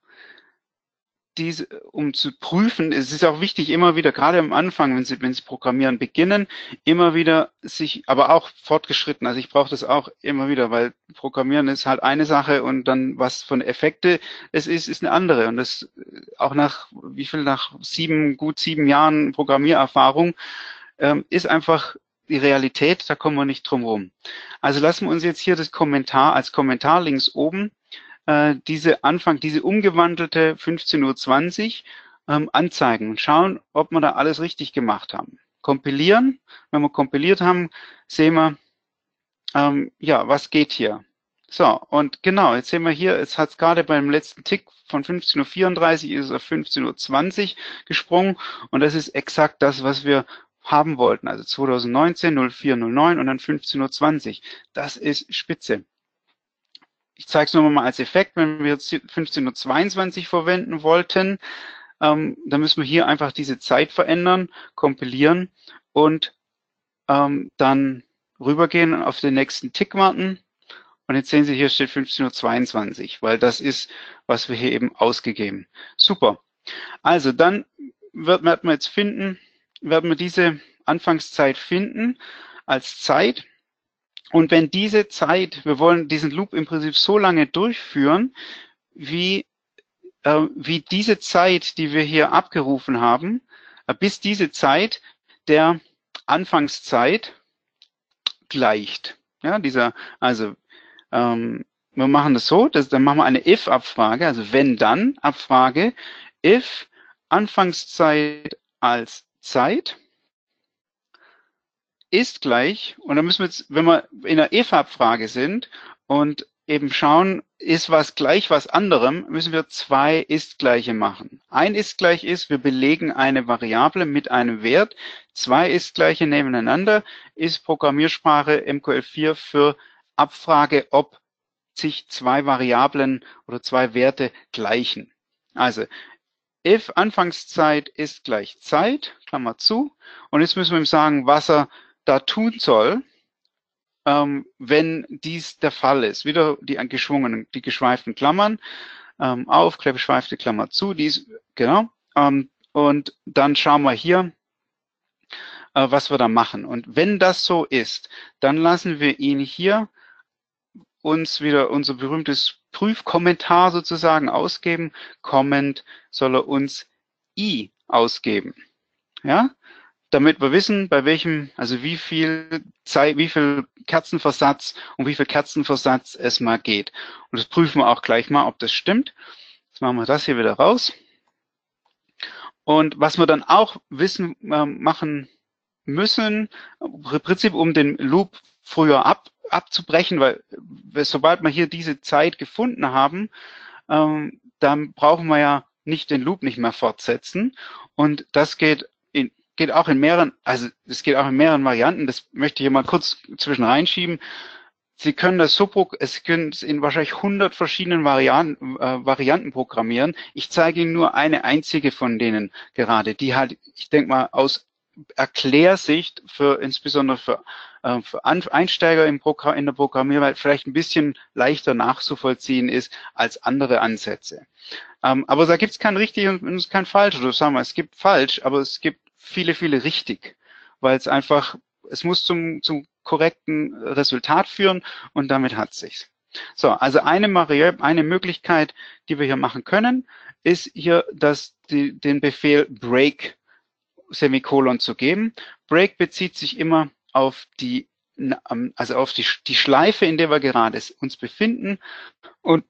um zu prüfen, es ist auch wichtig, immer wieder, gerade am Anfang, wenn Sie Programmieren beginnen, immer wieder aber auch fortgeschritten, also ich brauche das auch immer wieder, weil Programmieren ist halt eine Sache und dann was von Effekte es ist eine andere, und das auch nach gut 7 Jahren Programmiererfahrung ist einfach die Realität, da kommen wir nicht drum rum. Also lassen wir uns jetzt hier das Kommentar als Kommentar links oben diese umgewandelte 15:20 Uhr anzeigen und schauen, ob wir da alles richtig gemacht haben. Kompilieren. Wenn wir kompiliert haben, sehen wir, ja, was geht hier? So, und genau, jetzt sehen wir hier, es hat gerade beim letzten Tick von 15:34 Uhr ist es auf 15:20 Uhr gesprungen und das ist exakt das, was wir haben wollten. Also 2019, 04:09 und dann 15:20 Uhr. Das ist spitze. Ich zeige es nur mal als Effekt, wenn wir jetzt 15:22 Uhr verwenden wollten, dann müssen wir hier einfach diese Zeit verändern, kompilieren und dann rübergehen und auf den nächsten Tick warten. Und jetzt sehen Sie, hier steht 15:22 Uhr, weil das ist, was wir hier eben ausgegeben. Super. Also dann werden wir jetzt finden, werden wir diese Anfangszeit finden als Zeit. Und wenn diese Zeit, wir wollen diesen Loop im Prinzip so lange durchführen, wie diese Zeit, die wir hier abgerufen haben, bis diese Zeit der Anfangszeit gleicht. Ja, also wir machen das so, dann machen wir eine if-Abfrage, also wenn-dann-Abfrage, if Anfangszeit als Zeit ist gleich, und dann müssen wir jetzt, wenn wir in der if-Abfrage sind und eben schauen, ist was gleich was anderem, müssen wir zwei ist-Gleiche machen. Ein ist-Gleich ist, wir belegen eine Variable mit einem Wert. Zwei ist-Gleiche nebeneinander ist Programmiersprache MQL4 für Abfrage, ob sich zwei Variablen oder zwei Werte gleichen. Also if Anfangszeit ist gleich Zeit, Klammer zu, und jetzt müssen wir ihm sagen, was er da tun soll, wenn dies der Fall ist. Wieder die geschweiften Klammern auf, geschweifte Klammer zu, genau. Und dann schauen wir hier, was wir da machen. Und wenn das so ist, dann lassen wir ihn hier uns wieder unser berühmtes Prüfkommentar sozusagen ausgeben. Comment soll er uns I ausgeben. Ja, damit wir wissen, bei welchem, also wie viel Zeit, wie viel Kerzenversatz und wie viel Kerzenversatz es mal geht. Und das prüfen wir auch gleich mal, ob das stimmt. Jetzt machen wir das hier wieder raus. Und was wir dann auch wissen, machen müssen, im Prinzip um den Loop früher abzubrechen, weil sobald wir hier diese Zeit gefunden haben, dann brauchen wir ja nicht den Loop nicht mehr fortsetzen. Und das geht auch in mehreren, also es geht auch in mehreren Varianten. Das möchte ich hier mal kurz zwischen reinschieben. Sie können das Sie können es in wahrscheinlich 100 verschiedenen Varianten programmieren. Ich zeige Ihnen nur eine einzige von denen gerade, die halt, ich denke mal, aus Erklärsicht insbesondere für Einsteiger in der Programmierwelt vielleicht ein bisschen leichter nachzuvollziehen ist als andere Ansätze. Aber da gibt es kein richtig und kein falsch, oder sagen wir, es gibt falsch, aber es gibt viele, viele richtig, weil es muss zum korrekten Resultat führen und damit hat es sich. So, also eine Möglichkeit, die wir hier machen können, ist hier den Befehl break Semikolon zu geben. Break bezieht sich immer auf die Schleife, in der wir gerade uns befinden und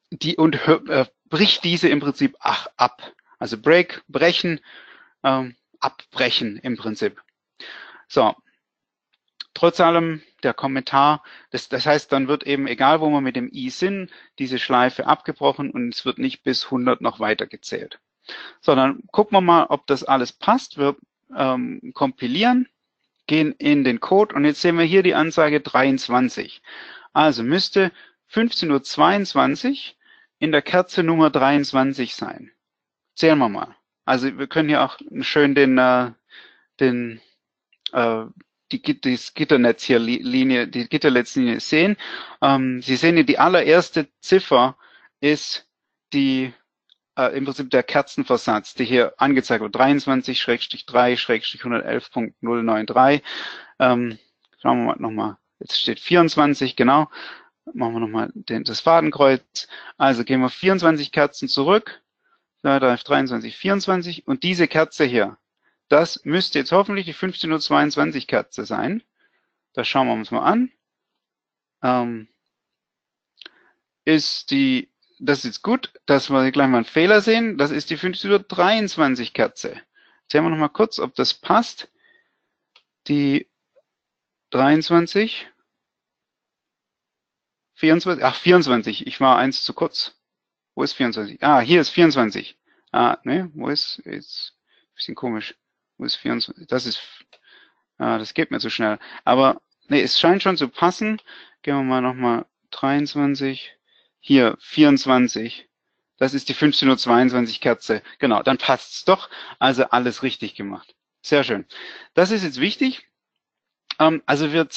bricht diese im Prinzip ab. Also break, brechen, abbrechen im Prinzip. So. Trotz allem der Kommentar, das heißt, dann wird eben, egal wo wir mit dem I sind, diese Schleife abgebrochen und es wird nicht bis 100 noch weiter gezählt. So, dann gucken wir mal, ob das alles passt. Wir kompilieren, gehen in den Code und jetzt sehen wir hier die Anzeige 23. Also müsste 15:22 Uhr in der Kerze Nummer 23 sein. Zählen wir mal. Also wir können hier auch schön die Gitternetzlinie sehen. Sie sehen hier, die allererste Ziffer ist im Prinzip der Kerzenversatz, der hier angezeigt wird, 23/3/111.093. Schauen wir mal nochmal, jetzt steht 24, genau. Machen wir nochmal das Fadenkreuz. Also gehen wir 24 Kerzen zurück, 23, 24 und diese Kerze hier, das müsste jetzt hoffentlich die 15:22 Uhr Kerze sein. Das schauen wir uns mal an. Das ist jetzt gut, dass wir gleich mal einen Fehler sehen. Das ist die 15:23 Uhr Kerze. Sehen wir noch mal kurz, ob das passt. Die 23 24, ach 24, ich war eins zu kurz. Wo ist 24? Ah, hier ist 24. Ah, ne, wo ist, jetzt, bisschen komisch. Wo ist 24? Das ist, das geht mir zu schnell. Aber, ne, es scheint schon zu passen. Gehen wir mal nochmal 23. Hier, 24. Das ist die 15:22 Uhr Kerze. Genau, dann passt's doch. Also alles richtig gemacht. Sehr schön. Das ist jetzt wichtig. Also wir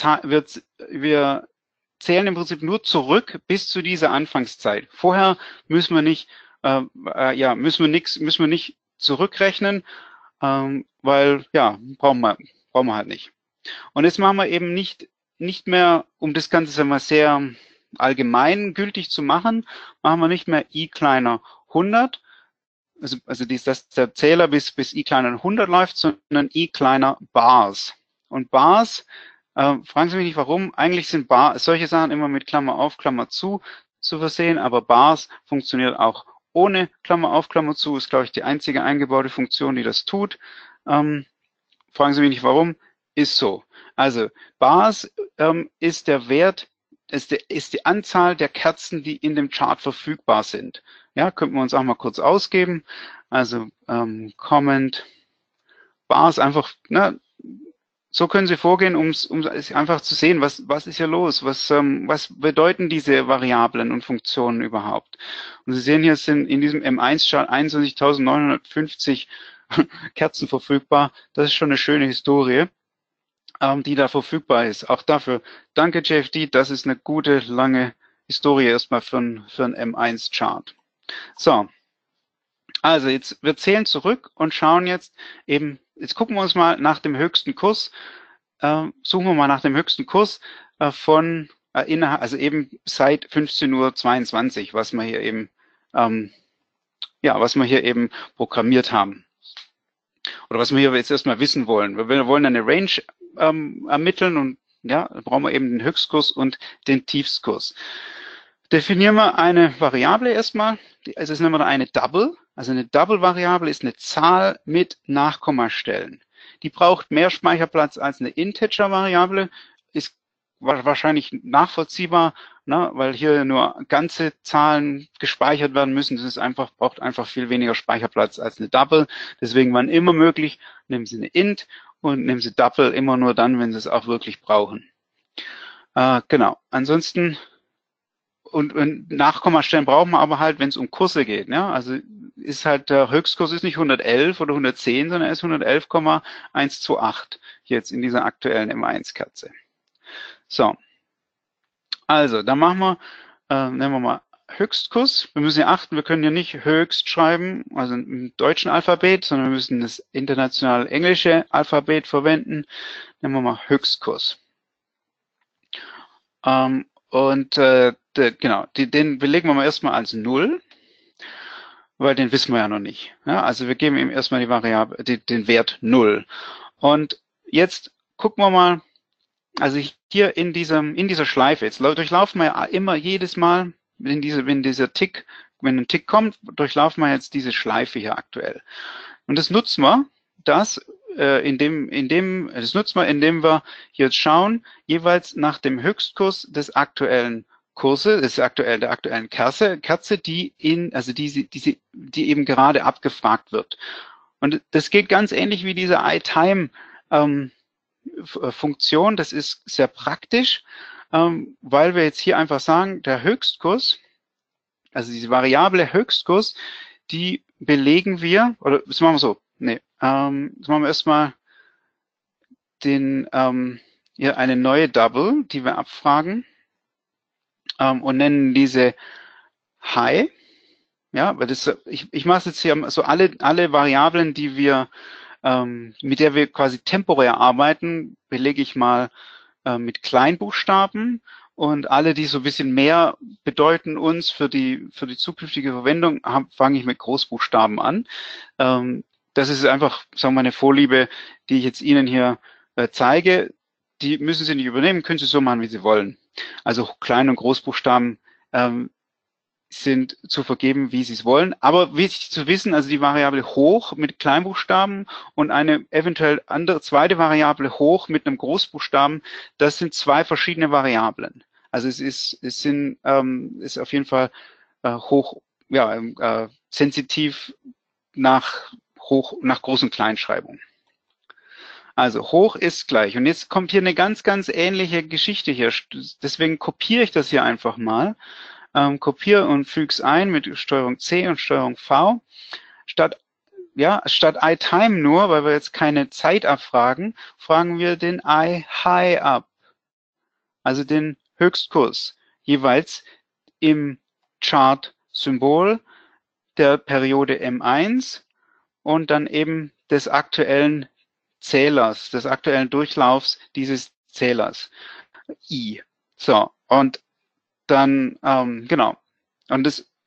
zählen im Prinzip nur zurück bis zu dieser Anfangszeit. Vorher müssen wir nicht, müssen wir nicht zurückrechnen, weil ja brauchen wir halt nicht. Und jetzt machen wir eben nicht mehr, um das Ganze sagen wir, sehr allgemeingültig zu machen, machen wir nicht mehr i kleiner 100, also dass der Zähler bis i kleiner 100 läuft, sondern i kleiner bars. Und bars, fragen Sie mich nicht warum, eigentlich sind solche Sachen immer mit Klammer auf, Klammer zu versehen, aber bars funktioniert auch ohne Klammer auf, Klammer zu, ist glaube ich die einzige eingebaute Funktion, die das tut. Fragen Sie mich nicht warum, ist so. Also bars ist der Wert, ist die Anzahl der Kerzen, die in dem Chart verfügbar sind. Ja, könnten wir uns auch mal kurz ausgeben. Also Comment bars einfach, ne, so können Sie vorgehen, um einfach zu sehen, was ist hier los, was bedeuten diese Variablen und Funktionen überhaupt. Und Sie sehen hier sind in diesem M1-Chart 21.950 Kerzen verfügbar. Das ist schon eine schöne Historie, die da verfügbar ist. Auch dafür danke JFD, das ist eine gute, lange Historie erstmal für einen M1-Chart. So, also jetzt, wir zählen zurück und schauen jetzt eben, jetzt gucken wir uns mal nach dem höchsten Kurs, suchen wir mal nach dem höchsten Kurs also eben seit 15:22 Uhr, was wir hier eben, was wir hier eben programmiert haben. Oder was wir hier jetzt erstmal wissen wollen. Wir wollen eine Range ermitteln und ja, da brauchen wir eben den Höchstkurs und den Tiefstkurs. Definieren wir eine Variable erstmal, also das nennen wir da eine Double. Also eine Double-Variable ist eine Zahl mit Nachkommastellen. Die braucht mehr Speicherplatz als eine Integer-Variable, ist wahrscheinlich nachvollziehbar, ne, weil hier nur ganze Zahlen gespeichert werden müssen. Das ist braucht einfach viel weniger Speicherplatz als eine Double. Deswegen, wann immer möglich, nehmen Sie eine Int und nehmen Sie Double immer nur dann, wenn Sie es auch wirklich brauchen. Genau. Ansonsten und Nachkommastellen brauchen wir aber halt, wenn es um Kurse geht. Ja? Also ist halt der Höchstkurs ist nicht 111 oder 110, sondern er ist 111,128 jetzt in dieser aktuellen M1-Kerze. So, also dann machen wir, nehmen wir mal Höchstkurs. Wir müssen ja achten, wir können hier nicht höchst schreiben, also im deutschen Alphabet, sondern wir müssen das international englische Alphabet verwenden. Nehmen wir mal Höchstkurs. Genau, den belegen wir mal erstmal als 0, weil den wissen wir ja noch nicht. Ja, also wir geben ihm erstmal die Variable, den Wert 0. Und jetzt gucken wir mal, also hier in dieser Schleife, jetzt durchlaufen wir ja immer jedes Mal, wenn ein Tick kommt, durchlaufen wir jetzt diese Schleife hier aktuell. Und das nutzen wir, indem wir jetzt schauen, jeweils nach dem Höchstkurs des aktuellen Kurse, der aktuellen Kerze, die eben gerade abgefragt wird. Und das geht ganz ähnlich wie diese iTime Funktion. Das ist sehr praktisch, weil wir jetzt hier einfach sagen, der Höchstkurs, also diese Variable Höchstkurs, die belegen wir, oder das machen wir so, nee, das machen wir erstmal hier eine neue Double, die wir abfragen, und nennen diese High. Ja, weil ich mache jetzt hier so alle Variablen, die wir, mit der wir quasi temporär arbeiten, belege ich mal mit Kleinbuchstaben, und alle, die so ein bisschen mehr bedeuten uns für die zukünftige Verwendung, fange ich mit Großbuchstaben an. Das ist einfach, sagen wir mal, eine Vorliebe, die ich jetzt Ihnen hier zeige. Die müssen Sie nicht übernehmen, können Sie so machen, wie Sie wollen. Also Klein- und Großbuchstaben sind zu vergeben, wie Sie es wollen. Aber wichtig zu wissen, also die Variable hoch mit Kleinbuchstaben und eine eventuell andere zweite Variable hoch mit einem Großbuchstaben, das sind zwei verschiedene Variablen. Also es ist auf jeden Fall hoch, ja, sensitiv nach Groß- und Kleinschreibung. Also hoch ist gleich. Und jetzt kommt hier eine ganz, ganz ähnliche Geschichte hier. Deswegen kopiere ich das hier einfach mal. Kopiere und füge es ein mit Steuerung C und Steuerung V. Statt iTime nur, weil wir jetzt keine Zeit abfragen, fragen wir den iHigh ab. Also den Höchstkurs. Jeweils im Chart-Symbol der Periode M1 und dann eben des aktuellen Zählers, des aktuellen Durchlaufs dieses Zählers, I. So, und dann, genau. Und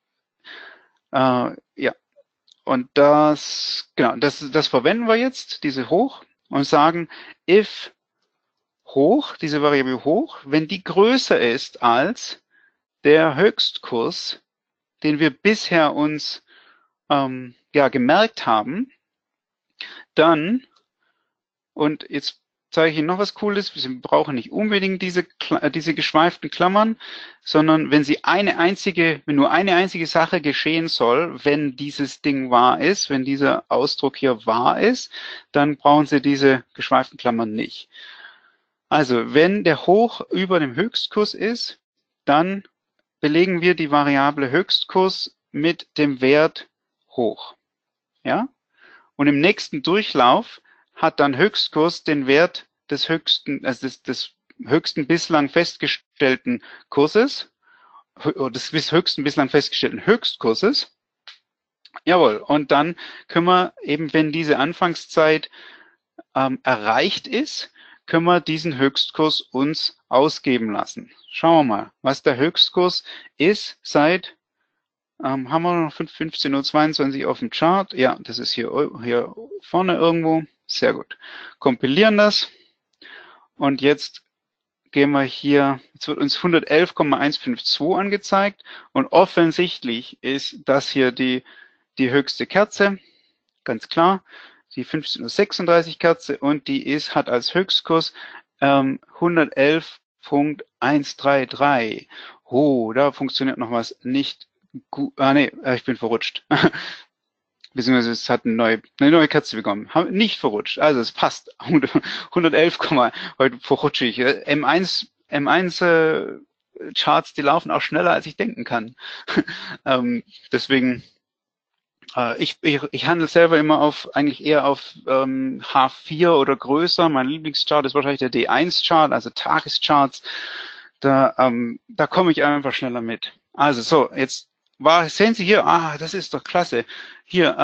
ja, und genau, das verwenden wir jetzt, diese hoch, und sagen, if hoch, diese Variable hoch, wenn die größer ist als der Höchstkurs, den wir bisher uns gemerkt haben, dann, und jetzt zeige ich Ihnen noch was Cooles, Sie brauchen nicht unbedingt diese geschweiften Klammern, sondern wenn nur eine einzige Sache geschehen soll, wenn dieses Ding wahr ist, wenn dieser Ausdruck hier wahr ist, dann brauchen Sie diese geschweiften Klammern nicht. Also wenn der Hoch über dem Höchstkurs ist, dann belegen wir die Variable Höchstkurs mit dem Wert hoch. Ja? Und im nächsten Durchlauf hat dann Höchstkurs den Wert des höchsten, also des höchsten bislang festgestellten Kurses, oder des höchsten bislang festgestellten Höchstkurses. Jawohl. Und dann können wir eben, wenn diese Anfangszeit erreicht ist, können wir diesen Höchstkurs uns ausgeben lassen. Schauen wir mal, was der Höchstkurs ist seit, haben wir noch 15:22 Uhr auf dem Chart. Ja, das ist hier vorne irgendwo. Sehr gut. Kompilieren das. Und jetzt gehen wir hier, jetzt wird uns 111,152 angezeigt. Und offensichtlich ist das hier die höchste Kerze. Ganz klar. Die 15:36 Uhr Kerze und die hat als Höchstkurs 111,133. Oh, da funktioniert noch was nicht gut. Ah, nee, ich bin verrutscht. Beziehungsweise es hat eine neue Kerze bekommen. Nicht verrutscht. Also es passt. 111, heute verrutsche ich. M1 Charts, die laufen auch schneller, als ich denken kann. Deswegen ich handle selber immer eigentlich eher auf H4 oder größer. Mein Lieblingschart ist wahrscheinlich der D1-Chart, also Tagescharts. Da komme ich einfach schneller mit. Also so, jetzt sehen Sie hier, das ist doch klasse. Hier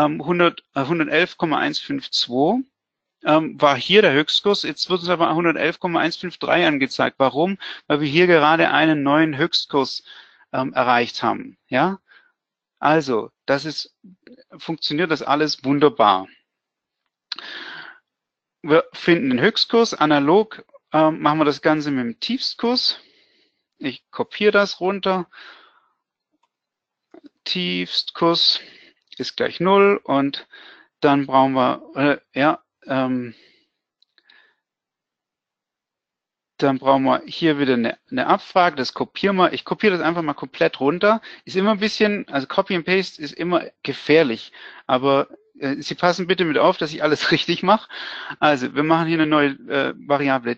111,152 war hier der Höchstkurs. Jetzt wird uns aber 111,153 angezeigt. Warum? Weil wir hier gerade einen neuen Höchstkurs erreicht haben. Ja. Also, funktioniert das alles wunderbar. Wir finden den Höchstkurs. Analog machen wir das Ganze mit dem Tiefstkurs. Ich kopiere das runter. Tiefstkurs ist gleich 0 und dann brauchen wir, dann brauchen wir hier wieder eine Abfrage, das kopieren wir. Ich kopiere das einfach mal komplett runter. Ist immer ein bisschen, also Copy and Paste ist immer gefährlich, aber Sie passen bitte mit auf, dass ich alles richtig mache. Also wir machen hier eine neue Variable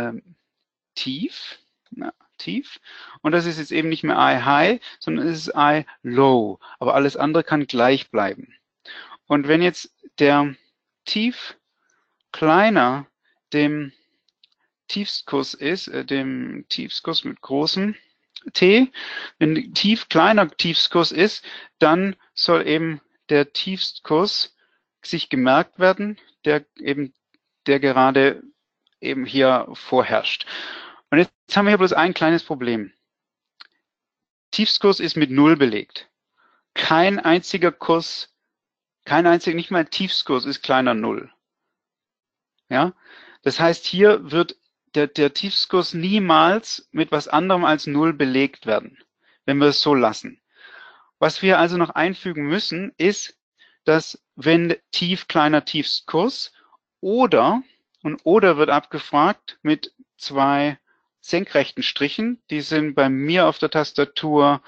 tief, tief, und das ist jetzt eben nicht mehr iHigh, sondern es ist iLow, aber alles andere kann gleich bleiben. Und wenn jetzt der Tief kleiner dem Tiefstkurs ist, dem Tiefstkurs mit großem T, wenn kleiner Tiefstkurs ist, dann soll eben der Tiefstkurs sich gemerkt werden, der gerade eben hier vorherrscht. Und jetzt haben wir hier bloß ein kleines Problem. Tiefstkurs ist mit 0 belegt. Kein einziger Kurs, nicht mal Tiefstkurs ist kleiner 0. Ja, das heißt, hier wird der Tiefstkurs niemals mit was anderem als 0 belegt werden, wenn wir es so lassen. Was wir also noch einfügen müssen, ist, dass wenn kleiner Tiefstkurs oder wird abgefragt mit 2 senkrechten Strichen, die sind bei mir auf der Tastatur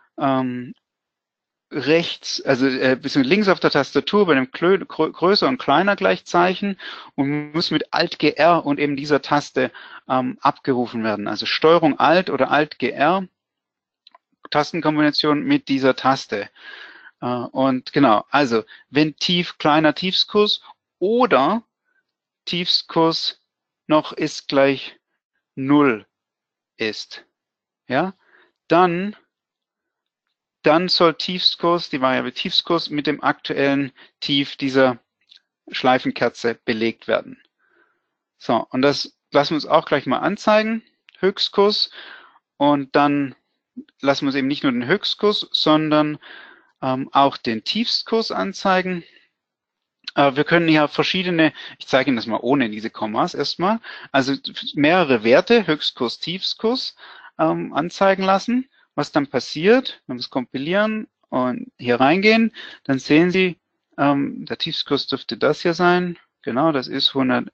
rechts, also bisschen links auf der Tastatur bei dem Größer und Kleiner Gleichzeichen und muss mit Alt GR und eben dieser Taste abgerufen werden. Also Steuerung Alt oder Alt GR, Tastenkombination mit dieser Taste. Und genau, also wenn kleiner Tiefskurs oder Tiefskurs noch ist gleich 0 ist, ja, dann soll Tiefskurs, die Variable Tiefskurs mit dem aktuellen Tief dieser Schleifenkerze belegt werden. So, und das lassen wir uns auch gleich mal anzeigen. Höchstkurs und dann lassen wir uns eben nicht nur den Höchstkurs, sondern auch den Tiefstkurs anzeigen. Wir können hier verschiedene, ich zeige Ihnen das mal ohne diese Kommas erstmal, also mehrere Werte, Höchstkurs, Tiefskurs, anzeigen lassen. Was dann passiert, wenn wir es kompilieren und hier reingehen, dann sehen Sie, der Tiefskurs dürfte das hier sein. Genau, das ist 100,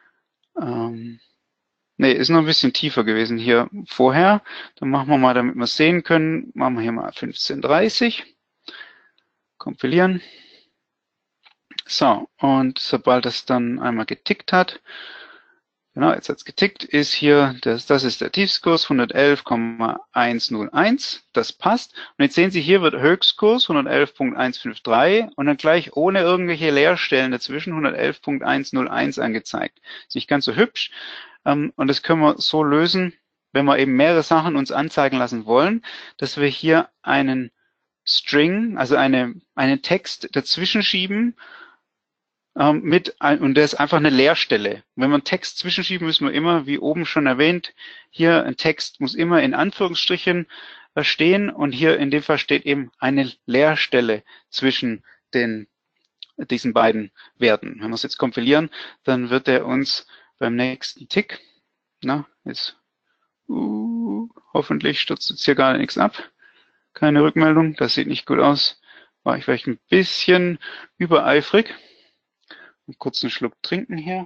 ist noch ein bisschen tiefer gewesen hier vorher. Dann machen wir mal, damit wir es sehen können, machen wir hier mal 1530. Kompilieren. So, und sobald das dann einmal getickt hat, genau, jetzt hat es getickt, ist hier, das ist der Tiefskurs 111,101, das passt. Und jetzt sehen Sie, hier wird Höchstkurs 111.153 und dann gleich ohne irgendwelche Leerstellen dazwischen 111.101 angezeigt. Ist nicht ganz so hübsch. Und das können wir so lösen, wenn wir eben mehrere Sachen uns anzeigen lassen wollen, dass wir hier einen String, also einen Text dazwischen schieben, und der ist einfach eine Leerstelle. Wenn wir einen Text zwischenschieben, müssen wir immer, wie oben schon erwähnt, hier ein Text muss immer in Anführungsstrichen stehen und hier in dem Fall steht eben eine Leerstelle zwischen diesen beiden Werten. Wenn wir es jetzt kompilieren, dann wird er uns beim nächsten Tick, hoffentlich stürzt jetzt hier gar nichts ab. Keine Rückmeldung, das sieht nicht gut aus. War ich vielleicht ein bisschen übereifrig. Kurz einen Schluck trinken hier.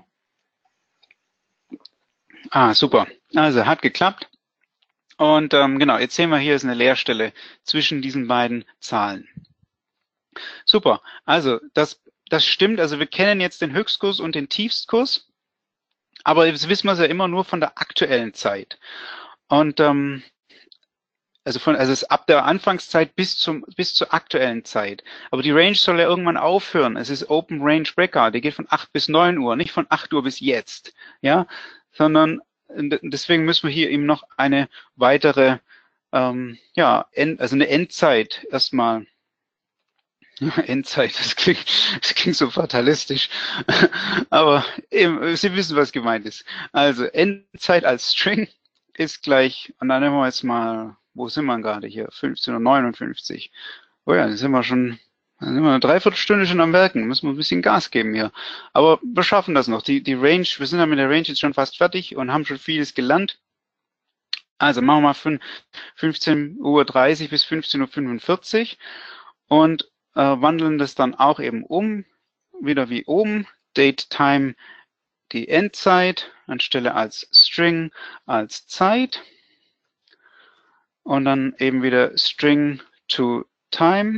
Super. Also hat geklappt. Und genau, jetzt sehen wir, hier ist eine Leerstelle zwischen diesen beiden Zahlen. Super. Also das stimmt. Also wir kennen jetzt den Höchstkurs und den Tiefstkurs. Aber jetzt wissen wir es ja immer nur von der aktuellen Zeit. Und also es ist ab der Anfangszeit bis zur aktuellen Zeit. Aber die Range soll ja irgendwann aufhören. Es ist Open Range Breakout. Der geht von 8 bis 9 Uhr, nicht von 8 Uhr bis jetzt. Ja, sondern deswegen müssen wir hier eben noch eine weitere, also eine Endzeit erstmal. Endzeit, das klingt so fatalistisch. Aber eben, Sie wissen, was gemeint ist. Also Endzeit als String ist gleich, und dann nehmen wir jetzt mal, wo sind wir gerade hier? 15:59. Oh ja, dann sind wir eine Dreiviertelstunde schon am Werken. Müssen wir ein bisschen Gas geben hier. Aber wir schaffen das noch. Die Range, wir sind ja mit der Range jetzt schon fast fertig und haben schon vieles gelernt. Also machen wir mal von 15:30 Uhr bis 15:45 Uhr und wandeln das dann auch eben um. Wieder wie oben. Date Time, die Endzeit, anstelle als String, als Zeit. Und dann eben wieder String to Time.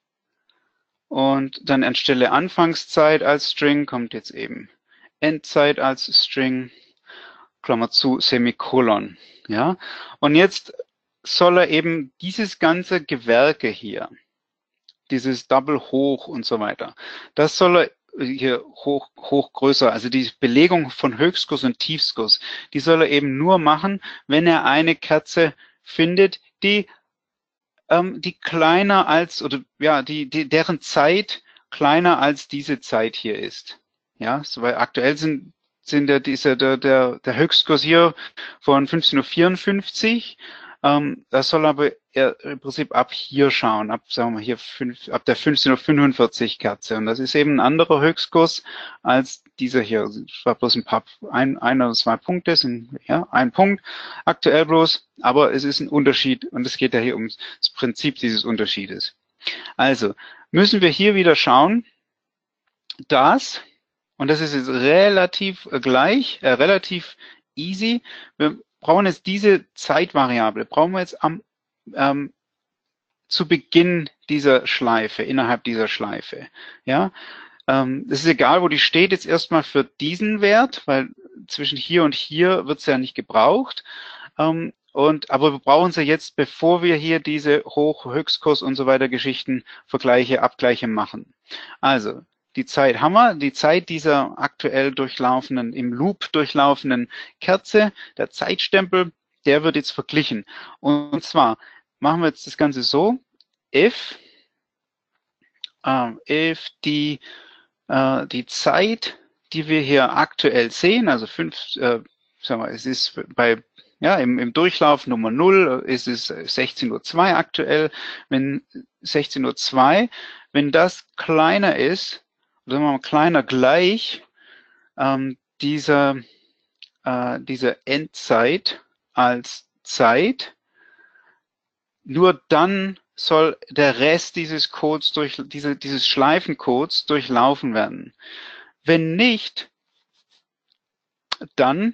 Und dann anstelle Anfangszeit als String kommt jetzt eben Endzeit als String, Klammer zu, Semikolon. Ja? Und jetzt soll er eben dieses ganze Gewerke hier, dieses Double hoch und so weiter, das soll er hier hoch größer, also die Belegung von Höchstkurs und Tiefskurs, die soll er eben nur machen, wenn er eine Kerze findet, die kleiner als, oder ja, deren Zeit kleiner als diese Zeit hier ist. Ja, so, weil aktuell sind der Höchstkurs hier von 15:54 Uhr. Das soll aber im Prinzip ab hier schauen, sagen wir hier ab der 15:45 Uhr Kerze. Und das ist eben ein anderer Höchstkurs als dieser hier. Das war bloß ein oder zwei Punkte, ein Punkt aktuell bloß, aber es ist ein Unterschied und es geht ja hier um das Prinzip dieses Unterschiedes. Also müssen wir hier wieder schauen, und das ist jetzt relativ relativ easy, brauchen jetzt diese Zeitvariable, brauchen wir jetzt zu Beginn dieser Schleife, innerhalb dieser Schleife. Ja, es ist egal, wo die steht, jetzt erstmal für diesen Wert, weil zwischen hier und hier wird es ja nicht gebraucht. Aber wir brauchen sie jetzt, bevor wir hier diese Höchstkurs und so weiter Geschichten, Vergleiche, Abgleiche machen. Also, die Zeit haben wir, die Zeit dieser aktuell durchlaufenden, im Loop durchlaufenden Kerze, der Zeitstempel, der wird jetzt verglichen. Und zwar machen wir jetzt das Ganze so, if die Zeit, die wir hier aktuell sehen, also sagen wir, es ist im Durchlauf Nummer 0 ist es 16:02 Uhr aktuell. Wenn 16:02 Uhr, wenn das kleiner ist, oder sagen wir mal kleiner gleich dieser Endzeit als Zeit, nur dann soll der Rest dieses Codes dieses Schleifencodes durchlaufen werden. Wenn nicht, dann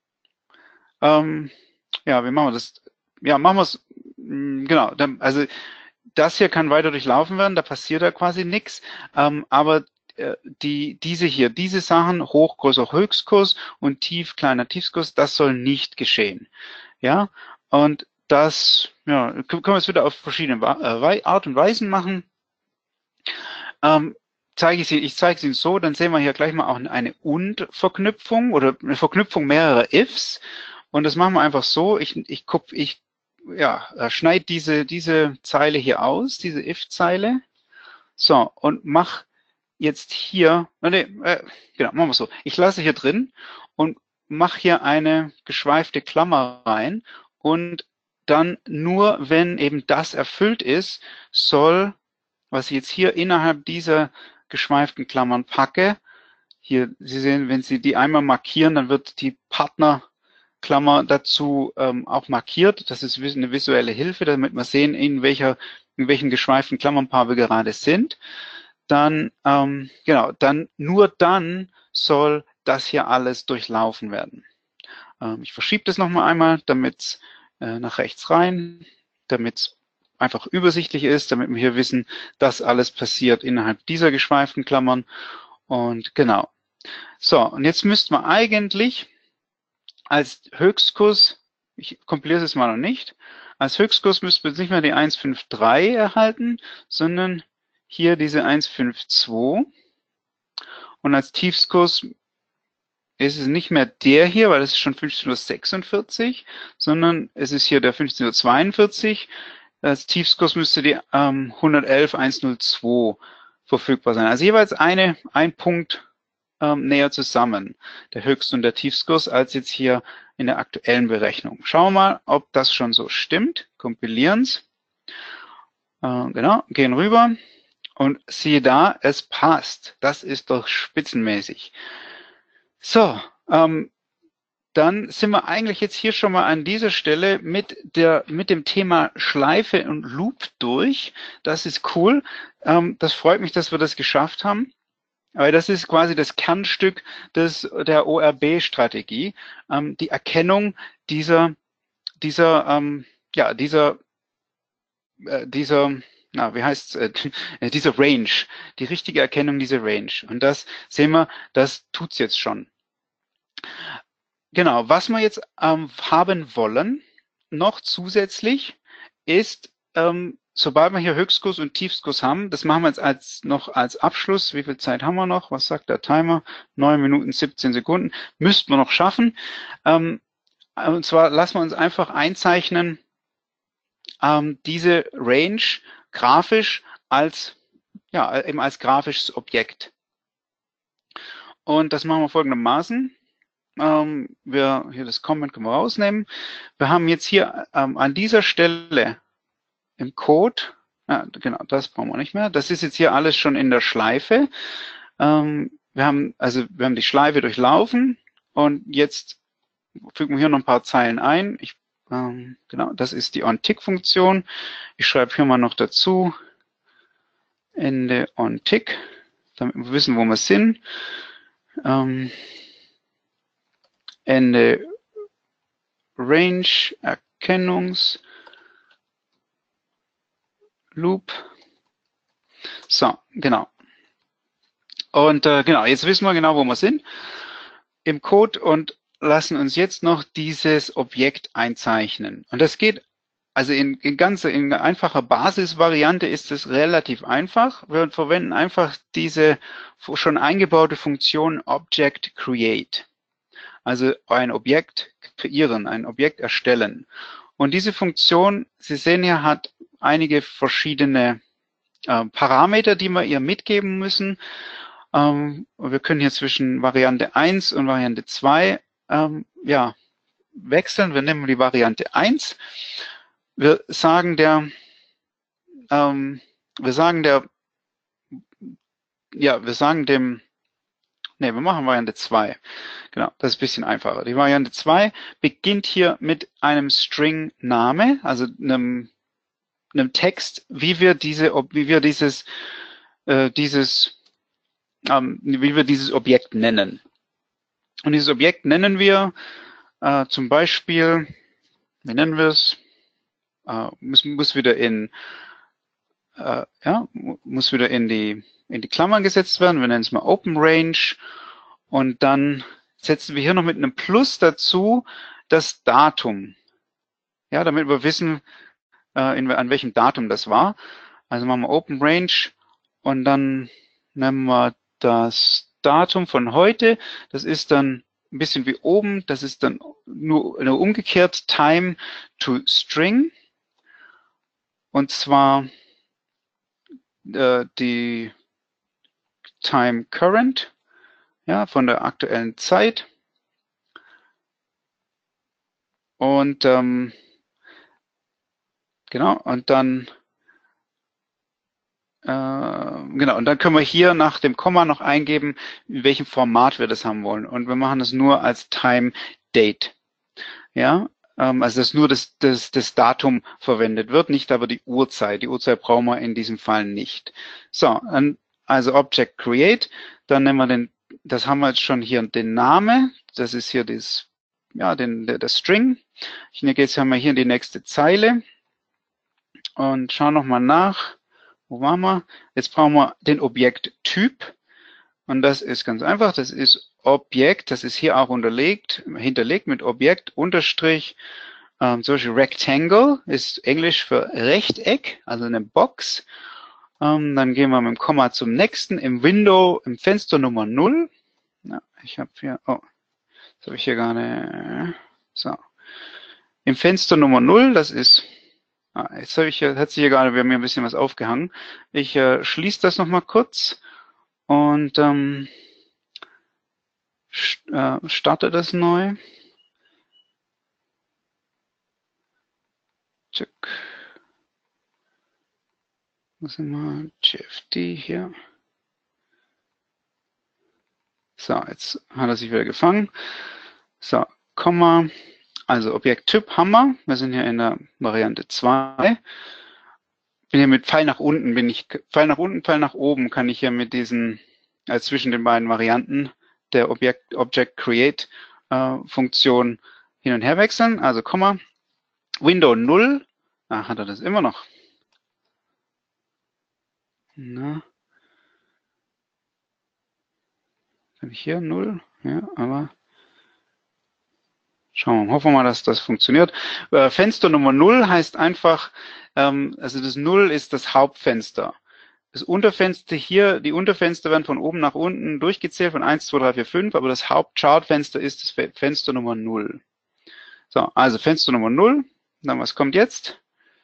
wie machen wir das? Ja, machen wir es, genau, also das hier kann weiter durchlaufen werden, da passiert da quasi nichts, aber diese Sachen, Hoch, großer Höchstkurs und Tief, kleiner Tiefskurs, das soll nicht geschehen. Ja, und das, können wir es wieder auf verschiedene Art und Weisen machen. Ich zeige es Ihnen so, dann sehen wir hier gleich mal auch eine Und-Verknüpfung oder eine Verknüpfung mehrerer Ifs. Und das machen wir einfach so. Ich schneide diese Zeile hier aus, diese If-Zeile. So, und mach jetzt hier, machen wir so. Ich lasse hier drin und mache hier eine geschweifte Klammer rein und dann nur, wenn eben das erfüllt ist, soll, was ich jetzt hier innerhalb dieser geschweiften Klammern packe, hier, Sie sehen, wenn Sie die einmal markieren, dann wird die Partnerklammer dazu auch markiert. Das ist eine visuelle Hilfe, damit wir sehen, in welchen geschweiften Klammernpaar wir gerade sind. Dann, nur dann soll das hier alles durchlaufen werden. Ich verschiebe das nochmal einmal, damit es nach rechts rein, damit es einfach übersichtlich ist, damit wir hier wissen, dass alles passiert innerhalb dieser geschweiften Klammern. Und genau. So, und jetzt müssten wir eigentlich als Höchstkurs, ich kompiliere es mal noch nicht, als Höchstkurs müssten wir jetzt nicht mehr die 153 erhalten, sondern hier diese 152. Und als Tiefskurs ist es nicht mehr der hier, weil das ist schon 15:46 Uhr, sondern es ist hier der 15:42 Uhr. Als Tiefskurs müsste die 111.102 verfügbar sein. Also jeweils ein Punkt näher zusammen, der Höchst- und der Tiefskurs, als jetzt hier in der aktuellen Berechnung. Schauen wir mal, ob das schon so stimmt. Kompilieren es. Genau, gehen rüber und siehe da, es passt. Das ist doch spitzenmäßig. So, dann sind wir eigentlich jetzt hier schon mal an dieser Stelle mit dem Thema Schleife und Loop durch. Das ist cool. Das freut mich, dass wir das geschafft haben. Aber das ist quasi das Kernstück der ORB-Strategie, die Erkennung dieser Range, die richtige Erkennung dieser Range. Und das sehen wir, das tut's jetzt schon. Genau, was wir jetzt haben wollen, noch zusätzlich, ist, sobald wir hier Höchstkurs und Tiefskurs haben, das machen wir jetzt als Abschluss. Wie viel Zeit haben wir noch? Was sagt der Timer? 9 Minuten 17 Sekunden. Müssten wir noch schaffen. Und zwar lassen wir uns einfach einzeichnen, diese Range grafisch eben als grafisches Objekt. Und das machen wir folgendermaßen. Hier das Comment können wir rausnehmen. Wir haben jetzt hier an dieser Stelle im Code, genau, das brauchen wir nicht mehr. Das ist jetzt hier alles schon in der Schleife. Wir haben die Schleife durchlaufen und jetzt fügen wir hier noch ein paar Zeilen ein. Genau, das ist die OnTick-Funktion. Ich schreibe hier mal noch dazu Ende OnTick, damit wir wissen, wo wir sind. Ende Range Erkennungsloop. So, genau. Und genau, jetzt wissen wir genau, wo wir sind im Code und lassen uns jetzt noch dieses Objekt einzeichnen. Und das geht, also in einfacher Basisvariante ist es relativ einfach. Wir verwenden einfach diese schon eingebaute Funktion Object Create. Also ein Objekt kreieren, ein Objekt erstellen. Und diese Funktion, Sie sehen hier, hat einige verschiedene Parameter, die wir ihr mitgeben müssen. Wir können hier zwischen Variante 1 und Variante 2 ja, wechseln. Wir nehmen die Variante 1. Wir sagen dem, wir machen Variante 2. Genau, das ist ein bisschen einfacher. Die Variante 2 beginnt hier mit einem String-Name, also einem Text, wie wir dieses Objekt nennen. Und dieses Objekt nennen wir zum Beispiel, wie nennen wir es? Muss wieder in die Klammern gesetzt werden. Wir nennen es mal Open Range. Und dann setzen wir hier noch mit einem Plus dazu das Datum. Ja, damit wir wissen, an welchem Datum das war. Also machen wir Open Range und dann nehmen wir das Datum von heute. Das ist dann ein bisschen wie oben. Das ist dann nur umgekehrt Time to String. Und zwar die Time Current, ja, von der aktuellen Zeit. Und genau, und dann und dann können wir hier nach dem Komma noch eingeben, in welchem Format wir das haben wollen. Und wir machen das nur als Time Date. Ja, also dass nur das Datum verwendet wird, nicht aber die Uhrzeit. Die Uhrzeit brauchen wir in diesem Fall nicht. So, also Object Create, dann nehmen wir das haben wir jetzt schon hier den Name, das ist hier das String. Jetzt haben wir hier in die nächste Zeile und schauen nochmal nach. Wo waren wir? Jetzt brauchen wir den Objekttyp und das ist ganz einfach, das ist Objekt, das ist hier auch hinterlegt mit Objekt unterstrich, zum Beispiel Rectangle ist Englisch für Rechteck, also eine Box. Dann gehen wir mit dem Komma zum nächsten, im Fenster Nummer 0. Ja, das habe ich hier gar nicht, so. Im Fenster Nummer 0, das ist, jetzt hat sich hier gerade, wir haben hier ein bisschen was aufgehangen. Ich schließe das nochmal kurz und starte das neu. Check. Was sind wir? GFD hier. So, jetzt hat er sich wieder gefangen. So, Komma. Also Objekttyp haben wir. Wir sind hier in der Variante 2. Bin hier mit Pfeil nach unten, Pfeil nach unten, Pfeil nach oben, kann ich hier mit diesen, zwischen den beiden Varianten der Object Create Funktion hin und her wechseln. Also Komma. Window 0. Hat er das immer noch. Na. Kann ich hier 0? Ja, aber schauen wir mal, hoffen wir mal, dass das funktioniert. Fenster Nummer 0 heißt einfach, also das 0 ist das Hauptfenster. Das Unterfenster hier, die Unterfenster werden von oben nach unten durchgezählt von 1, 2, 3, 4, 5, aber das Hauptchartfenster ist das Fenster Nummer 0. So, also Fenster Nummer 0. Dann was kommt jetzt?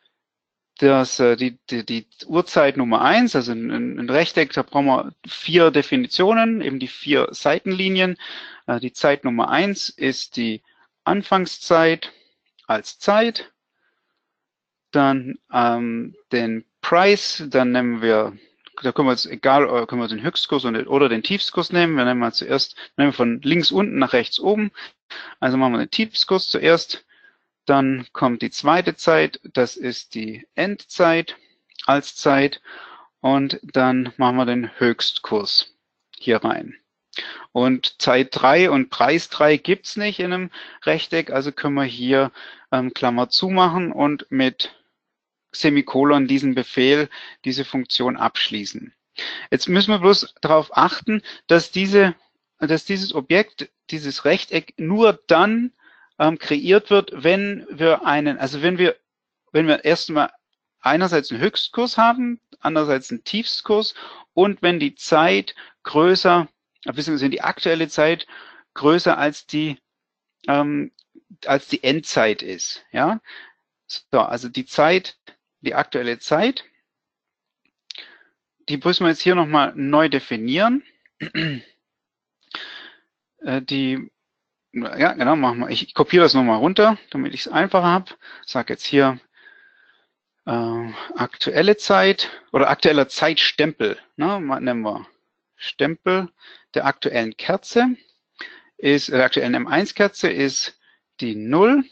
Die Uhrzeit Nummer 1, also ein Rechteck, da brauchen wir 4 Definitionen, eben die 4 Seitenlinien. Die Zeit Nummer 1 ist die Anfangszeit als Zeit. Dann den Price, dann nehmen wir, da können wir jetzt können wir den Höchstkurs oder den Tiefstkurs nehmen. Wir nehmen mal zuerst, nehmen wir von links unten nach rechts oben. Also machen wir den Tiefstkurs zuerst. Dann kommt die zweite Zeit, das ist die Endzeit als Zeit und dann machen wir den Höchstkurs hier rein. Und Zeit 3 und Preis 3 gibt's nicht in einem Rechteck, also können wir hier Klammer zumachen und mit Semikolon diesen Befehl, diese Funktion abschließen. Jetzt müssen wir bloß darauf achten, dass dieses Objekt, dieses Rechteck nur dann kreiert wird, wenn wir wenn wir erstmal einerseits einen Höchstkurs haben, andererseits einen Tiefstkurs und wenn die Zeit größer, beziehungsweise die aktuelle Zeit größer als die Endzeit ist. Ja? So, also die aktuelle Zeit, die müssen wir jetzt hier nochmal neu definieren. Ja, genau, machen wir. Ich kopiere das nochmal runter, damit ich es einfacher habe. Sage jetzt hier aktuelle Zeit oder aktueller Zeitstempel. Ne, nennen wir Stempel der aktuellen Kerze der aktuellen M1-Kerze ist die 0.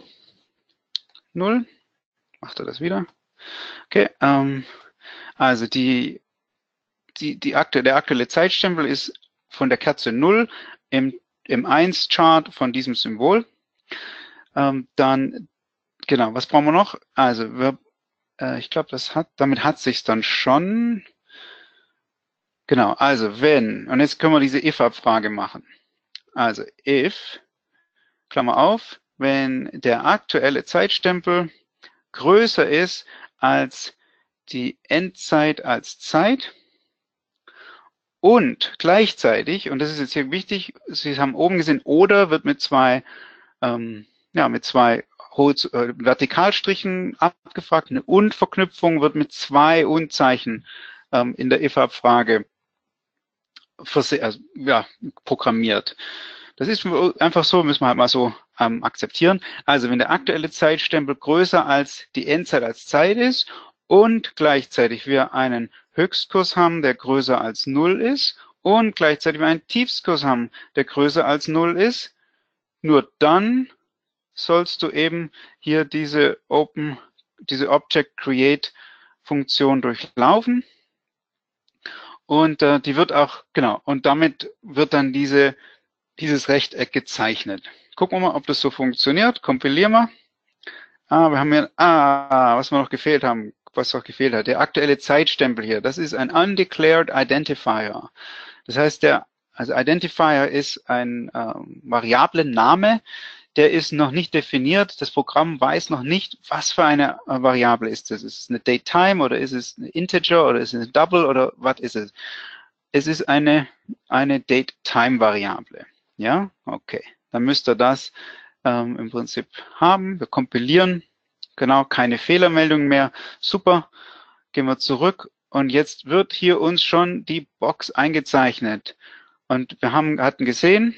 Macht er das wieder? Okay, also der aktuelle Zeitstempel ist von der Kerze 0 im 1-Chart von diesem Symbol. Dann, genau, was brauchen wir noch? Also, ich glaube, damit hat sich's dann schon. Genau, also wenn, und jetzt können wir diese if-Abfrage machen. Also if, Klammer auf, wenn der aktuelle Zeitstempel größer ist als die Endzeit als Zeit und gleichzeitig, und das ist jetzt hier wichtig, Sie haben oben gesehen, oder wird mit zwei Vertikalstrichen abgefragt, eine Und-Verknüpfung wird mit zwei Und-Zeichen in der if-Abfrage programmiert. Das ist einfach so, müssen wir halt mal so akzeptieren. Also wenn der aktuelle Zeitstempel größer als die Endzeit als Zeit ist und gleichzeitig wir einen Höchstkurs haben, der größer als 0 ist und gleichzeitig wir einen Tiefstkurs haben, der größer als 0 ist, nur dann sollst du eben hier diese Object Create Funktion durchlaufen. Und die wird auch, genau, und damit wird dann dieses Rechteck gezeichnet. Gucken wir mal, ob das so funktioniert. Kompilieren wir. Wir haben hier, was noch gefehlt hat, der aktuelle Zeitstempel hier, das ist ein Undeclared Identifier. Das heißt, Identifier ist ein Variablenname, der ist noch nicht definiert. Das Programm weiß noch nicht, was für eine Variable ist das. Ist es eine Datetime oder ist es ein Integer oder ist es ein Double oder was ist es? Es ist eine Datetime-Variable. Ja, okay. Dann müsst ihr das im Prinzip haben. Wir kompilieren. Genau, keine Fehlermeldung mehr. Super. Gehen wir zurück. Und jetzt wird hier uns schon die Box eingezeichnet. Und wir hatten gesehen,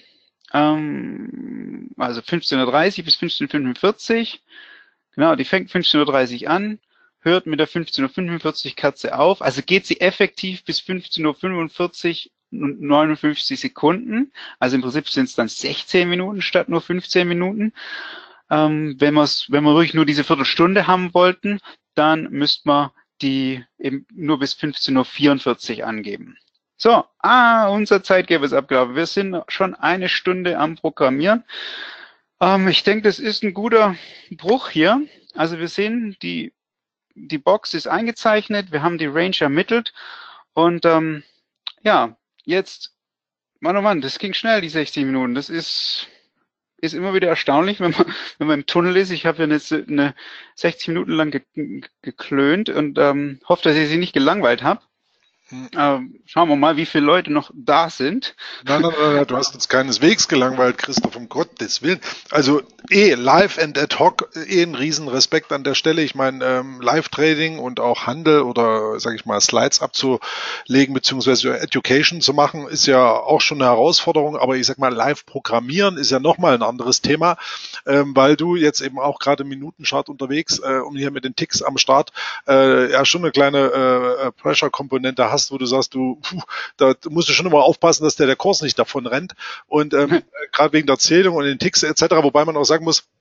also 15:30 bis 15:45. Genau, die fängt 15:30 an, hört mit der 15:45 Kerze auf. Also geht sie effektiv bis 15:45 und 59 Sekunden. Also im Prinzip sind es dann 16 Minuten statt nur 15 Minuten. Wenn wir wirklich nur diese Viertelstunde haben wollten, dann müsste man die eben nur bis 15:44 angeben. So, unser Zeitgeber ist abgelaufen. Wir sind schon eine Stunde am Programmieren. Ich denke, das ist ein guter Bruch hier. Also wir sehen, die Box ist eingezeichnet, wir haben die Range ermittelt und ja, jetzt, Mann, oh Mann, das ging schnell, die 60 Minuten. Das ist immer wieder erstaunlich, wenn man im Tunnel ist. Ich habe ja jetzt eine 60 Minuten lang geklönt und hoffe, dass ich Sie nicht gelangweilt habe. Schauen wir mal, wie viele Leute noch da sind. Nein, du hast uns keineswegs gelangweilt, Christoph, um Gottes Willen. Also live and ad hoc, ein Riesenrespekt an der Stelle. Ich meine, Live-Trading und auch Handel oder, sage ich mal, Slides abzulegen beziehungsweise Education zu machen, ist ja auch schon eine Herausforderung. Aber ich sag mal, Live-Programmieren ist ja nochmal ein anderes Thema, weil du jetzt eben auch gerade im Minutenchart unterwegs und hier mit den Ticks am Start ja schon eine kleine Pressure-Komponente hast, wo du sagst, da musst du schon immer aufpassen, dass der Kurs nicht davon rennt. Und gerade wegen der Zählung und den Ticks etc., wobei man auch sagen muss,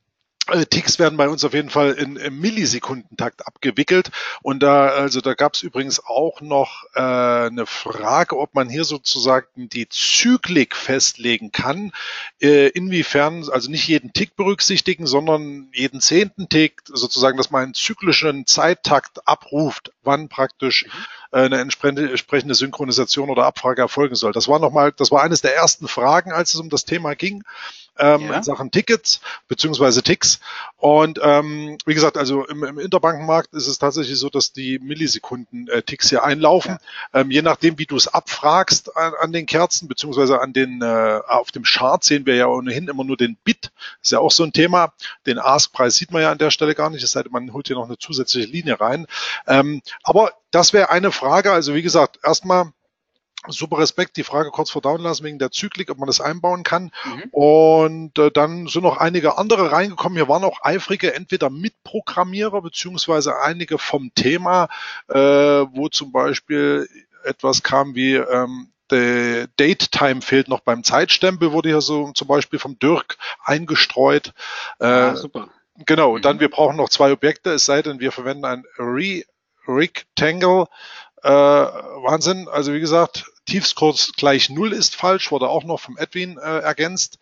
Ticks werden bei uns auf jeden Fall im Millisekundentakt abgewickelt. Und da gab es übrigens auch noch eine Frage, ob man hier sozusagen die Zyklik festlegen kann, inwiefern, also nicht jeden Tick berücksichtigen, sondern jeden 10. Tick, sozusagen, dass man einen zyklischen Zeittakt abruft, wann praktisch eine entsprechende Synchronisation oder Abfrage erfolgen soll. Das war eines der ersten Fragen, als es um das Thema ging. In Sachen Tickets beziehungsweise Ticks. Und wie gesagt, also im Interbankenmarkt ist es tatsächlich so, dass die Millisekunden-Ticks hier einlaufen. Je nachdem, wie du es abfragst an den Kerzen, beziehungsweise auf dem Chart sehen wir ja ohnehin immer nur den Bit. Ist ja auch so ein Thema. Den Ask-Preis sieht man ja an der Stelle gar nicht, es sei denn, man holt hier noch eine zusätzliche Linie rein. Aber das wäre eine Frage. Also wie gesagt, erstmal super Respekt, die Frage kurz verdauen lassen wegen der Zyklik, ob man das einbauen kann. Und dann sind noch einige andere reingekommen. Hier waren auch eifrige, entweder Mitprogrammierer beziehungsweise einige vom Thema, wo zum Beispiel etwas kam wie der Date-Time fehlt noch beim Zeitstempel, wurde hier so zum Beispiel vom Dirk eingestreut. Super. Genau, und dann wir brauchen noch 2 Objekte, es sei denn, wir verwenden ein Rectangle. Wahnsinn, also wie gesagt, Tiefskurs gleich 0 ist falsch, wurde auch noch vom Edwin ergänzt.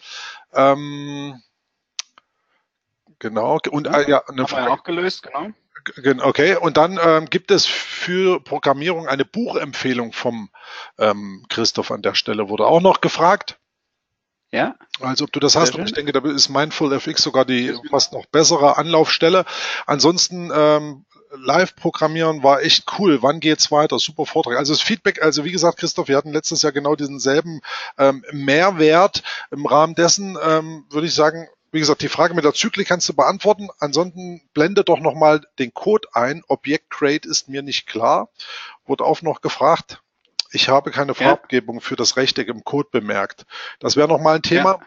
Genau, und ja, eine Frage auch gelöst, genau. Okay, und dann gibt es für Programmierung eine Buchempfehlung vom Christoph an der Stelle, wurde auch noch gefragt. Ja. Also ob du das hast, und ich denke, da ist Mindful FX sogar die fast noch bessere Anlaufstelle. Ansonsten Live-Programmieren war echt cool. Wann geht's weiter? Super Vortrag. Also das Feedback, also wie gesagt, Christoph, wir hatten letztes Jahr genau diesen selben Mehrwert. Im Rahmen dessen würde ich sagen, wie gesagt, die Frage mit der Zyklik kannst du beantworten. Ansonsten blende doch nochmal den Code ein. Object Create ist mir nicht klar. Wurde auch noch gefragt. Ich habe keine Farbgebung für das Rechteck im Code bemerkt. Das wäre nochmal ein Thema.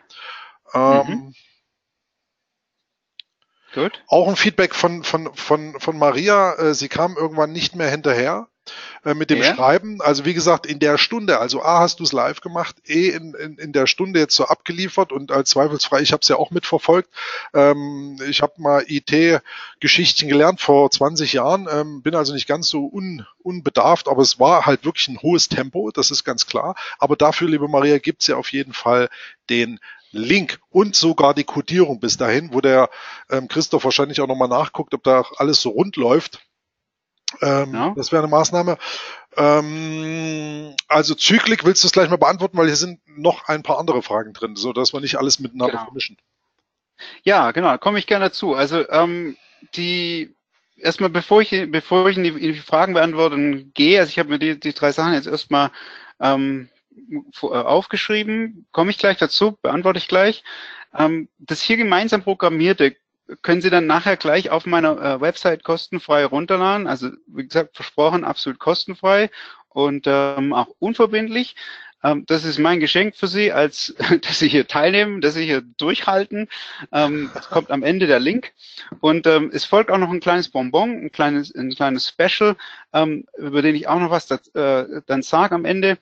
Gut. Auch ein Feedback von Maria. Sie kam irgendwann nicht mehr hinterher mit dem Schreiben. Also wie gesagt, in der Stunde, also A, hast du es live gemacht, in der Stunde jetzt so abgeliefert und als zweifelsfrei, ich habe es ja auch mitverfolgt. Ich habe mal IT-Geschichten gelernt vor 20 Jahren, bin also nicht ganz so unbedarft, aber es war halt wirklich ein hohes Tempo, das ist ganz klar. Aber dafür, liebe Maria, gibt es ja auf jeden Fall den Link und sogar die Codierung bis dahin, wo der Christoph wahrscheinlich auch nochmal nachguckt, ob da alles so rund läuft. Das wäre eine Maßnahme. Also Zyklik, willst du es gleich mal beantworten, weil hier sind noch ein paar andere Fragen drin, so dass wir nicht alles miteinander vermischen. Ja, genau, komme ich gerne dazu. Also erstmal, bevor ich in die Fragen beantworten gehe, also ich habe mir die 3 Sachen jetzt erstmal aufgeschrieben, komme ich gleich dazu, beantworte ich gleich. Das hier gemeinsam Programmierte können Sie dann nachher gleich auf meiner Website kostenfrei runterladen. Also wie gesagt, versprochen, absolut kostenfrei und auch unverbindlich. Das ist mein Geschenk für Sie, dass Sie hier teilnehmen, dass Sie hier durchhalten. Es kommt am Ende der Link. Und es folgt auch noch ein kleines Bonbon, ein kleines Special, über den ich auch noch was dann sage am Ende.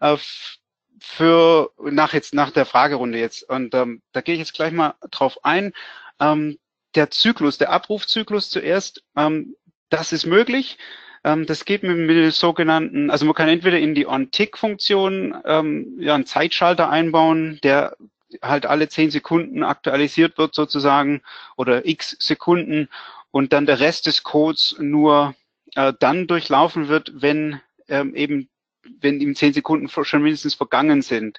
Nach der Fragerunde jetzt. Und da gehe ich jetzt gleich mal drauf ein. Der Zyklus, der Abrufzyklus zuerst, das ist möglich. Das geht mit dem sogenannten, also man kann entweder in die On-Tick-Funktion einen Zeitschalter einbauen, der halt alle 10 Sekunden aktualisiert wird sozusagen oder x Sekunden und dann der Rest des Codes nur dann durchlaufen wird, wenn ihm 10 Sekunden schon mindestens vergangen sind.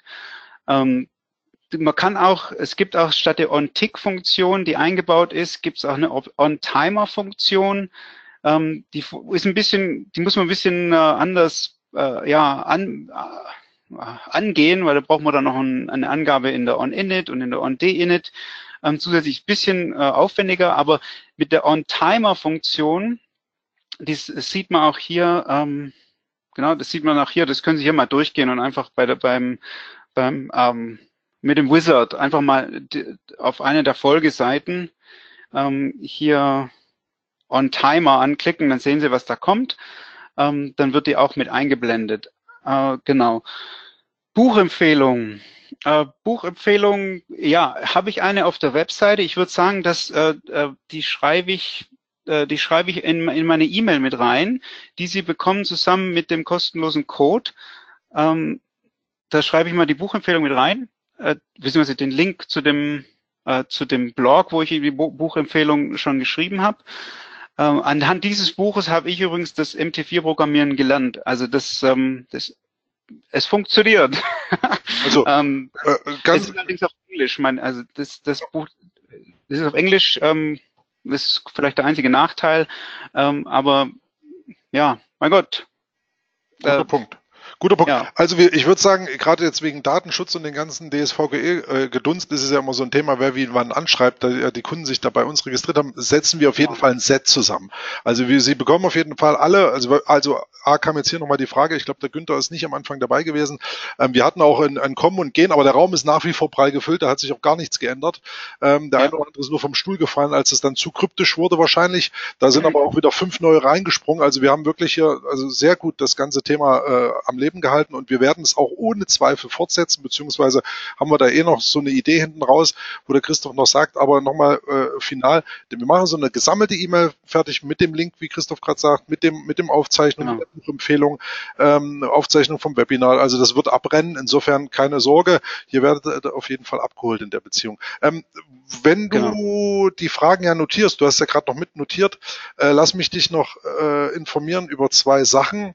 Es gibt auch statt der On-Tick-Funktion, die eingebaut ist, gibt es auch eine On-Timer-Funktion. Die muss man ein bisschen anders angehen, weil da braucht man dann noch eine Angabe in der On-Init und in der On-D-Init. Zusätzlich ein bisschen aufwendiger, aber mit der On-Timer-Funktion, das sieht man auch hier, genau, das sieht man auch hier, das können Sie hier mal durchgehen und einfach mit dem Wizard einfach mal auf eine der Folgeseiten hier On Timer anklicken, dann sehen Sie, was da kommt. Dann wird die auch mit eingeblendet. Genau. Buchempfehlung. Buchempfehlung, ja, habe ich eine auf der Webseite. Ich würde sagen, dass die schreibe ich in meine E-Mail mit rein, die Sie bekommen zusammen mit dem kostenlosen Code. Da schreibe ich mal die Buchempfehlung mit rein, beziehungsweise den Link zu dem Blog, wo ich die Buchempfehlung schon geschrieben habe. Anhand dieses Buches habe ich übrigens das MT4-Programmieren gelernt. Also es funktioniert. Also es ist allerdings auf Englisch. Also das Buch das ist auf Englisch, das ist vielleicht der einzige Nachteil. Aber ja, mein Gott. Guter Punkt. Guter Punkt. Ja. Also ich würde sagen, gerade jetzt wegen Datenschutz und den ganzen DSVGE-Gedunst ist es ja immer so ein Thema, wer wie wann anschreibt, da die Kunden sich da bei uns registriert haben, setzen wir auf jeden Fall ein Set zusammen. Also Sie bekommen auf jeden Fall alle, also A kam jetzt hier nochmal die Frage, ich glaube, der Günther ist nicht am Anfang dabei gewesen. Wir hatten auch ein Kommen und Gehen, aber der Raum ist nach wie vor prall gefüllt, da hat sich auch gar nichts geändert. Der eine oder andere ist nur vom Stuhl gefallen, als es dann zu kryptisch wurde wahrscheinlich. Da sind aber auch wieder 5 neue reingesprungen. Also wir haben wirklich hier also sehr gut das ganze Thema am Leben gehalten und wir werden es auch ohne Zweifel fortsetzen, beziehungsweise haben wir da noch so eine Idee hinten raus, wo der Christoph noch sagt, aber nochmal final, wir machen so eine gesammelte E-Mail fertig mit dem Link, wie Christoph gerade sagt, mit dem Aufzeichnung, mit der Buchempfehlung, Aufzeichnung vom Webinar, also das wird abrennen, insofern keine Sorge, hier werdet ihr auf jeden Fall abgeholt in der Beziehung. Wenn du die Fragen ja notierst, du hast ja gerade noch mit notiert, lass mich dich noch informieren über 2 Sachen.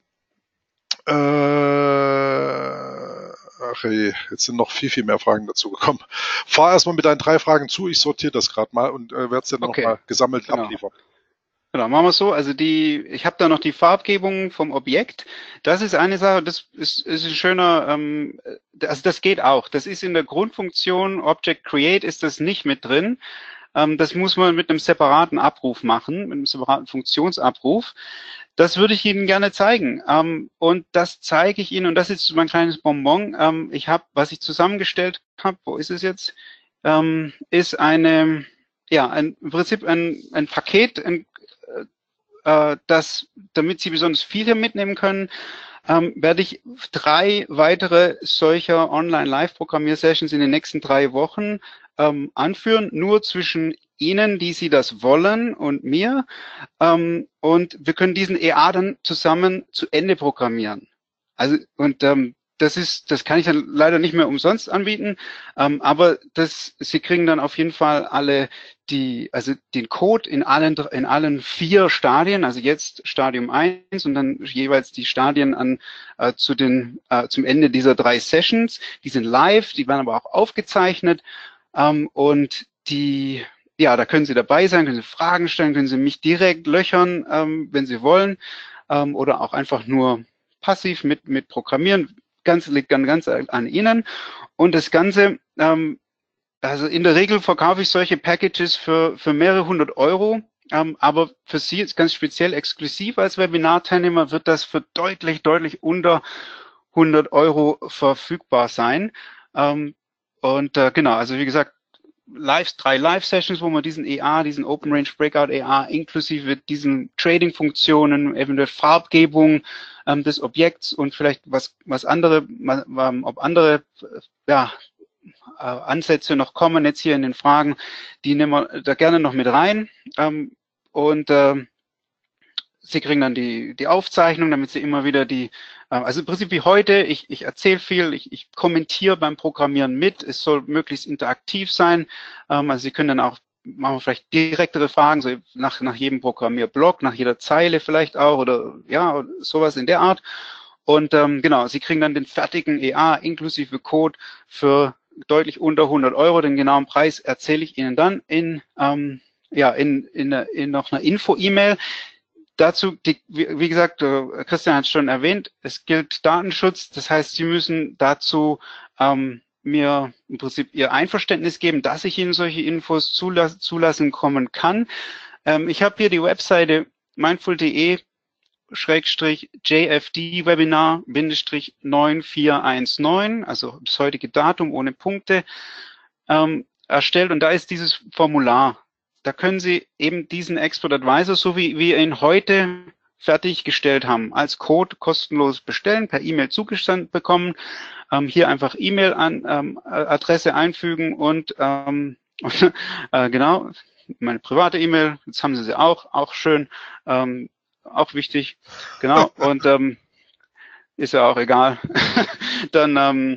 Ach je, jetzt sind noch viel mehr Fragen dazu gekommen. Fahr erstmal mit deinen 3 Fragen zu, ich sortiere das gerade mal und werde es dann nochmal gesammelt abliefern. Genau, machen wir es so. Also ich habe da noch die Farbgebung vom Objekt. Das ist eine Sache, das ist ein schöner, also das geht auch. Das ist in der Grundfunktion Object Create ist das nicht mit drin. Das muss man mit einem separaten Abruf machen, mit einem separaten Funktionsabruf. Das würde ich Ihnen gerne zeigen. Und das zeige ich Ihnen, und das ist mein kleines Bonbon. Was ich zusammengestellt habe, wo ist es jetzt? Ist im Prinzip ein Paket, damit Sie besonders viel hier mitnehmen können, werde ich 3 weitere solcher Online-Live-Programmier-Sessions in den nächsten 3 Wochen anführen, nur zwischen Ihnen, die Sie das wollen, und mir. Und wir können diesen EA dann zusammen zu Ende programmieren. Also, und das kann ich dann leider nicht mehr umsonst anbieten, aber Sie kriegen dann auf jeden Fall den Code in allen 4 Stadien, also jetzt Stadium 1 und dann jeweils die Stadien zum Ende dieser 3 Sessions. Die sind live, die werden aber auch aufgezeichnet, und da können Sie dabei sein, können Sie Fragen stellen, können Sie mich direkt löchern, wenn Sie wollen, oder auch einfach nur passiv mit programmieren. Liegt ganz an Ihnen. Und das Ganze, also in der Regel verkaufe ich solche Packages für mehrere 100 €, aber für Sie jetzt ganz speziell exklusiv als Webinarteilnehmer wird das für deutlich unter 100 € verfügbar sein. Genau, also wie gesagt, 3 Live-Sessions, wo man diesen Open Range Breakout EA inklusive diesen Trading-Funktionen, eventuell Farbgebung des Objekts und vielleicht ob andere Ansätze noch kommen jetzt hier in den Fragen, die nehmen wir da gerne noch mit rein. Sie kriegen dann die Aufzeichnung, damit Sie immer wieder also im Prinzip wie heute, ich erzähle viel, ich kommentiere beim Programmieren mit, es soll möglichst interaktiv sein, also Sie können dann auch, machen wir vielleicht direktere Fragen, so nach jedem Programmierblock, nach jeder Zeile vielleicht auch, oder ja, sowas in der Art. Und genau, Sie kriegen dann den fertigen EA inklusive Code für deutlich unter 100 €. Den genauen Preis erzähle ich Ihnen dann in noch einer Info-E-Mail. Dazu, wie gesagt, Christian hat es schon erwähnt, es gilt Datenschutz. Das heißt, Sie müssen dazu mir im Prinzip Ihr Einverständnis geben, dass ich Ihnen solche Infos zulassen kommen kann. Ich habe hier die Webseite mindful.de/JFD-Webinar-9419, also das heutige Datum ohne Punkte, erstellt. Und da ist dieses Formular. Da können Sie eben diesen Expert Advisor, so wie wir ihn heute fertiggestellt haben, als Code kostenlos bestellen, per E-Mail zugesandt bekommen. Hier einfach E-Mail-Adresse einfügen und genau, meine private E-Mail, jetzt haben sie auch schön, auch wichtig, genau, und ist ja auch egal. Dann,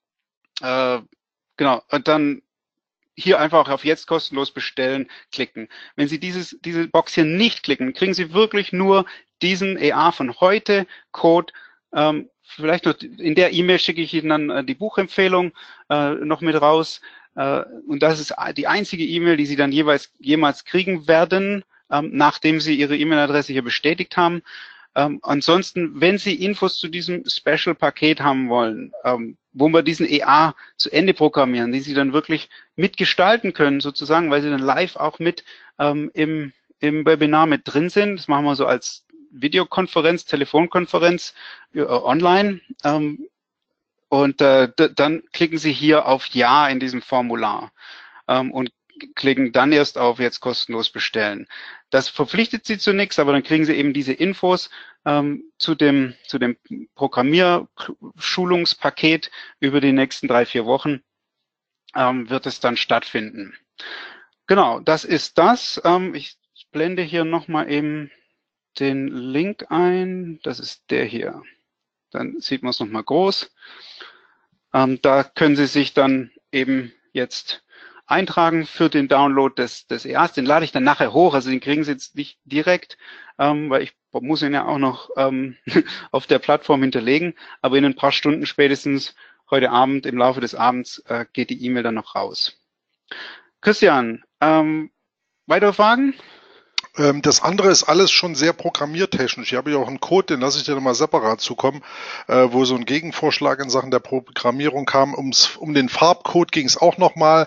genau, und dann hier einfach auf jetzt kostenlos bestellen klicken. Wenn Sie diese Box hier nicht klicken, kriegen Sie wirklich nur diesen EA von heute, Code, vielleicht noch in der E-Mail schicke ich Ihnen dann die Buchempfehlung noch mit raus. Und das ist die einzige E-Mail, die Sie dann jemals kriegen werden, nachdem Sie Ihre E-Mail-Adresse hier bestätigt haben. Ansonsten, wenn Sie Infos zu diesem Special-Paket haben wollen, wo wir diesen EA zu Ende programmieren, die Sie dann wirklich mitgestalten können, sozusagen, weil Sie dann live auch mit im Webinar mit drin sind. Das machen wir so als Videokonferenz, Telefonkonferenz online. Und dann klicken Sie hier auf Ja in diesem Formular und klicken dann erst auf jetzt kostenlos bestellen. Das verpflichtet Sie zu nichts, aber dann kriegen Sie eben diese Infos zu dem Programmierschulungspaket über die nächsten 3-4 Wochen wird es dann stattfinden. Genau, das ist das. Ich blende hier nochmal eben den Link ein. Das ist der hier. Dann sieht man es nochmal groß. Da können Sie sich dann eben jetzt eintragen für den Download des EAs. Den lade ich dann nachher hoch, also den kriegen Sie jetzt nicht direkt, weil ich muss ihn ja auch noch auf der Plattform hinterlegen, aber in ein paar Stunden spätestens heute Abend, im Laufe des Abends, geht die E-Mail dann noch raus. Christian, weitere Fragen? Das andere ist alles schon sehr programmiertechnisch. Ich habe ja auch einen Code, den lasse ich dir nochmal separat zukommen, wo so ein Gegenvorschlag in Sachen der Programmierung kam. Um den Farbcode ging es auch nochmal.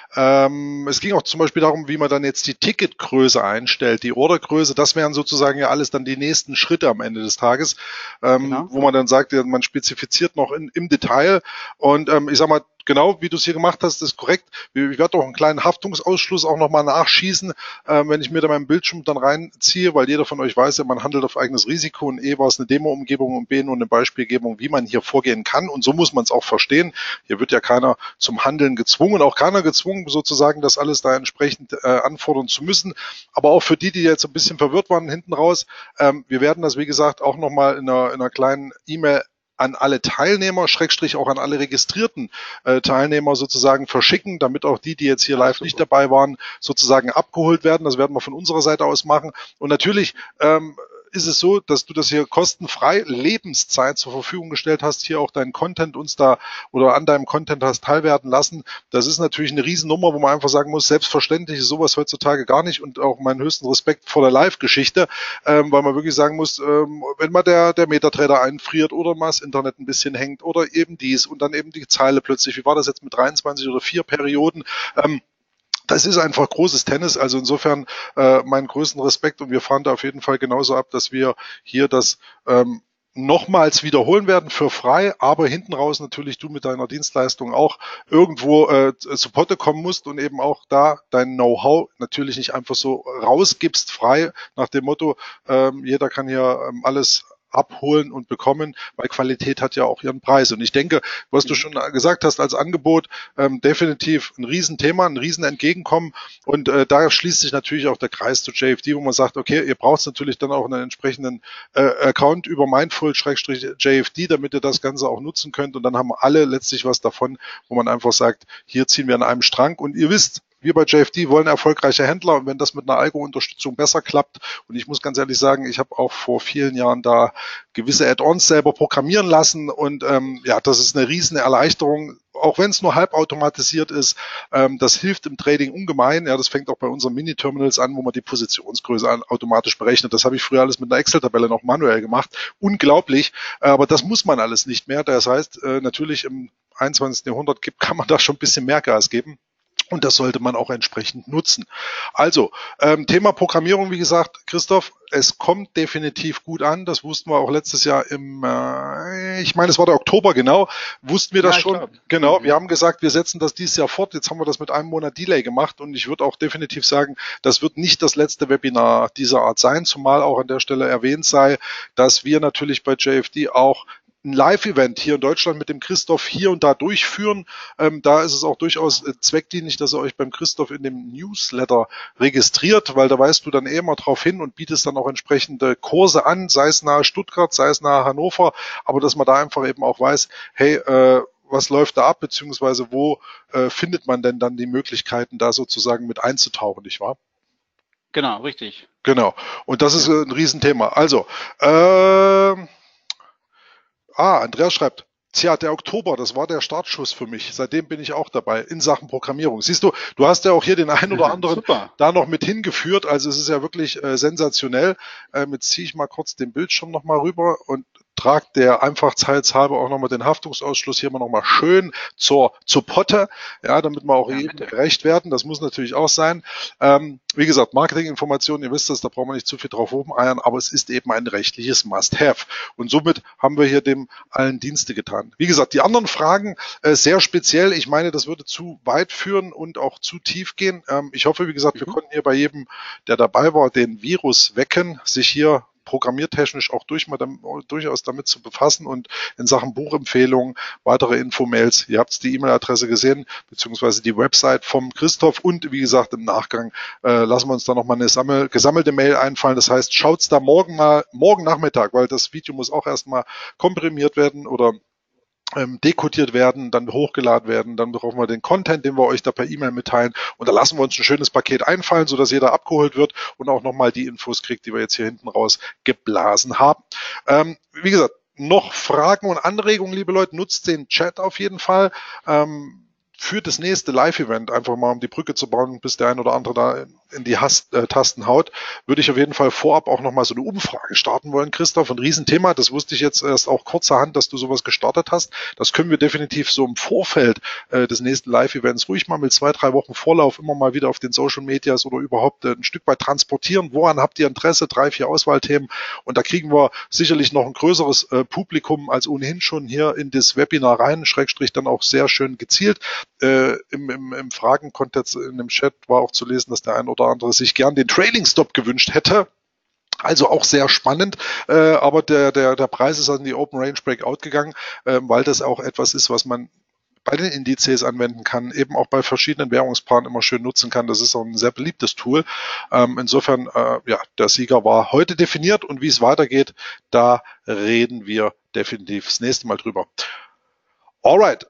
Es ging auch zum Beispiel darum, wie man dann jetzt die Ticketgröße einstellt, die Ordergröße. Das wären sozusagen ja alles dann die nächsten Schritte am Ende des Tages, genau, wo man dann sagt, ja, man spezifiziert noch im Detail. Und ich sag mal, genau, wie du es hier gemacht hast, ist korrekt. Ich werde doch einen kleinen Haftungsausschluss auch nochmal nachschießen, wenn ich mir da meinen Bildschirm dann reinziehe, weil jeder von euch weiß ja, man handelt auf eigenes Risiko und war es eine Demo-Umgebung und B nur eine Beispielgebung, wie man hier vorgehen kann und so muss man es auch verstehen. Hier wird ja keiner zum Handeln gezwungen, auch keiner gezwungen sozusagen, das alles da entsprechend anfordern zu müssen. Aber auch für die jetzt ein bisschen verwirrt waren hinten raus, wir werden das wie gesagt auch nochmal in einer kleinen E-Mail an alle Teilnehmer, Schrägstrich auch an alle registrierten Teilnehmer sozusagen verschicken, damit auch die jetzt hier live nicht dabei waren, sozusagen abgeholt werden. Das werden wir von unserer Seite aus machen. Und natürlich ist es so, dass du das hier kostenfrei Lebenszeit zur Verfügung gestellt hast, hier auch deinen Content uns da oder an deinem Content hast teilwerden lassen. Das ist natürlich eine Riesennummer, wo man einfach sagen muss, selbstverständlich ist sowas heutzutage gar nicht und auch meinen höchsten Respekt vor der Live-Geschichte, weil man wirklich sagen muss, wenn mal der Metatrader einfriert oder mal das Internet ein bisschen hängt oder eben dies und dann eben die Zeile plötzlich, wie war das jetzt mit 23 oder 4 Perioden, das ist einfach großes Tennis, also insofern meinen größten Respekt und wir fahren da auf jeden Fall genauso ab, dass wir hier das nochmals wiederholen werden für frei, aber hinten raus natürlich du mit deiner Dienstleistung auch irgendwo zu Potte kommen musst und eben auch da dein Know-how natürlich nicht einfach so rausgibst frei nach dem Motto, jeder kann hier alles abholen und bekommen, weil Qualität hat ja auch ihren Preis. Und ich denke, was du schon gesagt hast als Angebot, definitiv ein Riesenthema, ein Riesenentgegenkommen. Und da schließt sich natürlich auch der Kreis zu JFD, wo man sagt, okay, ihr braucht natürlich dann auch einen entsprechenden Account über Mindful-JFD, damit ihr das Ganze auch nutzen könnt. Und dann haben alle letztlich was davon, wo man einfach sagt, hier ziehen wir an einem Strang. Und ihr wisst, wir bei JFD wollen erfolgreiche Händler und wenn das mit einer Algo-Unterstützung besser klappt und ich muss ganz ehrlich sagen, ich habe auch vor vielen Jahren da gewisse Add-ons selber programmieren lassen und ja, das ist eine riesen Erleichterung, auch wenn es nur halbautomatisiert ist, das hilft im Trading ungemein, ja, das fängt auch bei unseren Mini-Terminals an, wo man die Positionsgröße automatisch berechnet, das habe ich früher alles mit einer Excel-Tabelle noch manuell gemacht, unglaublich, aber das muss man alles nicht mehr, das heißt, natürlich im 21. Jahrhundert kann man da schon ein bisschen mehr Gas geben. Und das sollte man auch entsprechend nutzen. Also, Thema Programmierung, wie gesagt, Christoph, es kommt definitiv gut an. Das wussten wir auch letztes Jahr ich meine, es war der Oktober genau, wussten wir das schon. Genau, wir haben gesagt, wir setzen das dieses Jahr fort. Jetzt haben wir das mit einem Monat Delay gemacht und ich würde auch definitiv sagen, das wird nicht das letzte Webinar dieser Art sein, zumal auch an der Stelle erwähnt sei, dass wir natürlich bei JFD auch ein Live-Event hier in Deutschland mit dem Christoph hier und da durchführen. Da ist es auch durchaus zweckdienlich, dass ihr euch beim Christoph in dem Newsletter registriert, weil da weist du dann immer drauf hin und bietest dann auch entsprechende Kurse an, sei es nahe Stuttgart, sei es nahe Hannover, aber dass man da einfach eben auch weiß, hey, was läuft da ab, beziehungsweise wo findet man denn dann die Möglichkeiten, da sozusagen mit einzutauchen, nicht wahr? Genau, richtig. Genau. Und das ist ein Riesenthema. Also, Andreas schreibt, tja, der Oktober, das war der Startschuss für mich. Seitdem bin ich auch dabei in Sachen Programmierung. Siehst du, du hast ja auch hier den einen oder anderen da noch mit hingeführt. Also es ist ja wirklich sensationell. Jetzt ziehe ich mal kurz den Bildschirm nochmal rüber und trage der Einfachheitshalber auch nochmal den Haftungsausschluss hier mal nochmal schön zur Potte, ja, damit wir auch jedem gerecht werden. Das muss natürlich auch sein. Wie gesagt, Marketinginformationen, ihr wisst das, da brauchen wir nicht zu viel drauf rumeiern, aber es ist eben ein rechtliches Must-Have. Und somit haben wir hier dem allen Dienste getan. Wie gesagt, die anderen Fragen sehr speziell. Ich meine, das würde zu weit führen und auch zu tief gehen. Ich hoffe, wie gesagt, wir konnten hier bei jedem, der dabei war, den Virus wecken, sich hier programmiertechnisch auch durchaus damit zu befassen und in Sachen Buchempfehlungen, weitere Infomails, ihr habt die E-Mail-Adresse gesehen, beziehungsweise die Website vom Christoph und wie gesagt im Nachgang lassen wir uns da nochmal eine gesammelte Mail einfallen. Das heißt, schaut's da morgen Nachmittag, weil das Video muss auch erstmal komprimiert werden oder dekodiert werden, dann hochgeladen werden, dann brauchen wir den Content, den wir euch da per E-Mail mitteilen und da lassen wir uns ein schönes Paket einfallen, sodass jeder abgeholt wird und auch nochmal die Infos kriegt, die wir jetzt hier hinten raus geblasen haben. Wie gesagt, noch Fragen und Anregungen, liebe Leute, nutzt den Chat auf jeden Fall. Für das nächste Live-Event, einfach mal um die Brücke zu bauen, bis der ein oder andere da in die Tasten haut, würde ich auf jeden Fall vorab auch nochmal so eine Umfrage starten wollen, Christoph. Ein Riesenthema, das wusste ich jetzt erst auch kurzerhand, dass du sowas gestartet hast. Das können wir definitiv so im Vorfeld des nächsten Live-Events ruhig mal mit 2-3 Wochen Vorlauf immer mal wieder auf den Social Medias oder überhaupt ein Stück weit transportieren. Woran habt ihr Interesse? 3-4 Auswahlthemen. Und da kriegen wir sicherlich noch ein größeres Publikum als ohnehin schon hier in das Webinar rein, Schrägstrich dann auch sehr schön gezielt. Im Fragenkontext in dem Chat war auch zu lesen, dass der ein oder andere sich gern den Trailing Stop gewünscht hätte. Also auch sehr spannend, aber der Preis ist an die Open Range Breakout gegangen, weil das auch etwas ist, was man bei den Indizes anwenden kann, eben auch bei verschiedenen Währungspaaren immer schön nutzen kann. Das ist auch ein sehr beliebtes Tool. Insofern, der Sieger war heute definiert und wie es weitergeht, da reden wir definitiv das nächste Mal drüber. Alright,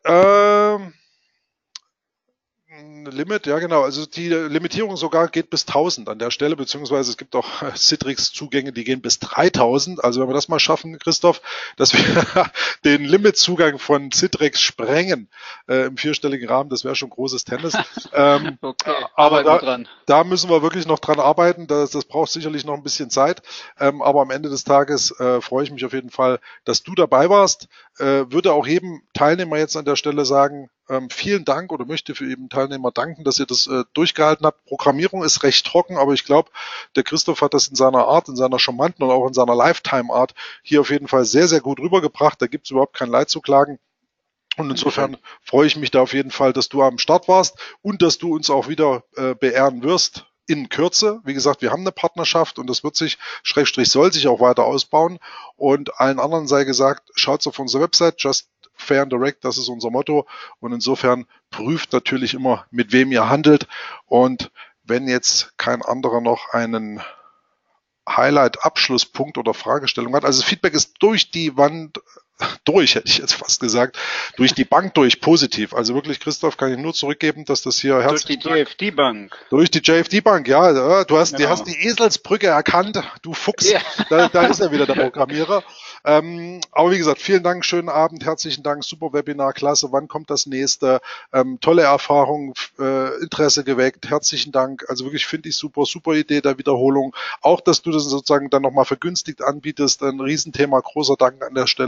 Limit, ja genau, also die Limitierung sogar geht bis 1000 an der Stelle, beziehungsweise es gibt auch Citrix-Zugänge, die gehen bis 3000, also wenn wir das mal schaffen, Christoph, dass wir den Limitzugang von Citrix sprengen im vierstelligen Rahmen, das wäre schon großes Tennis. Okay, aber da müssen wir wirklich noch dran arbeiten, das braucht sicherlich noch ein bisschen Zeit, aber am Ende des Tages freue ich mich auf jeden Fall, dass du dabei warst, würde auch jedem Teilnehmer jetzt an der Stelle sagen, vielen Dank oder möchte für jeden Teilnehmer danken, dass ihr das durchgehalten habt. Programmierung ist recht trocken, aber ich glaube, der Christoph hat das in seiner Art, in seiner charmanten und auch in seiner Lifetime-Art hier auf jeden Fall sehr, sehr gut rübergebracht. Da gibt es überhaupt kein Leid zu klagen. Und insofern freue ich mich da auf jeden Fall, dass du am Start warst und dass du uns auch wieder beehren wirst in Kürze. Wie gesagt, wir haben eine Partnerschaft und das wird sich, soll sich auch weiter ausbauen. Und allen anderen sei gesagt, schaut auf unsere Website, Just Fair and Direct, das ist unser Motto. Und insofern prüft natürlich immer, mit wem ihr handelt. Und wenn jetzt kein anderer noch einen Highlight, Abschlusspunkt oder Fragestellung hat, also das Feedback ist durch die Wand durch, hätte ich jetzt fast gesagt, durch die Bank durch positiv. Also wirklich, Christoph, kann ich nur zurückgeben, dass das hier herzlich durch die JFD-Bank. Durch die JFD-Bank, ja. Du hast, hast die Eselsbrücke erkannt, du Fuchs. Ja. Da ist er wieder, der Programmierer. Aber wie gesagt, vielen Dank, schönen Abend, herzlichen Dank, super Webinar, klasse. Wann kommt das nächste? Tolle Erfahrung, Interesse geweckt, herzlichen Dank. Also wirklich finde ich super, super Idee der Wiederholung. Auch, dass du das sozusagen dann nochmal vergünstigt anbietest, ein Riesenthema, großer Dank an der Stelle.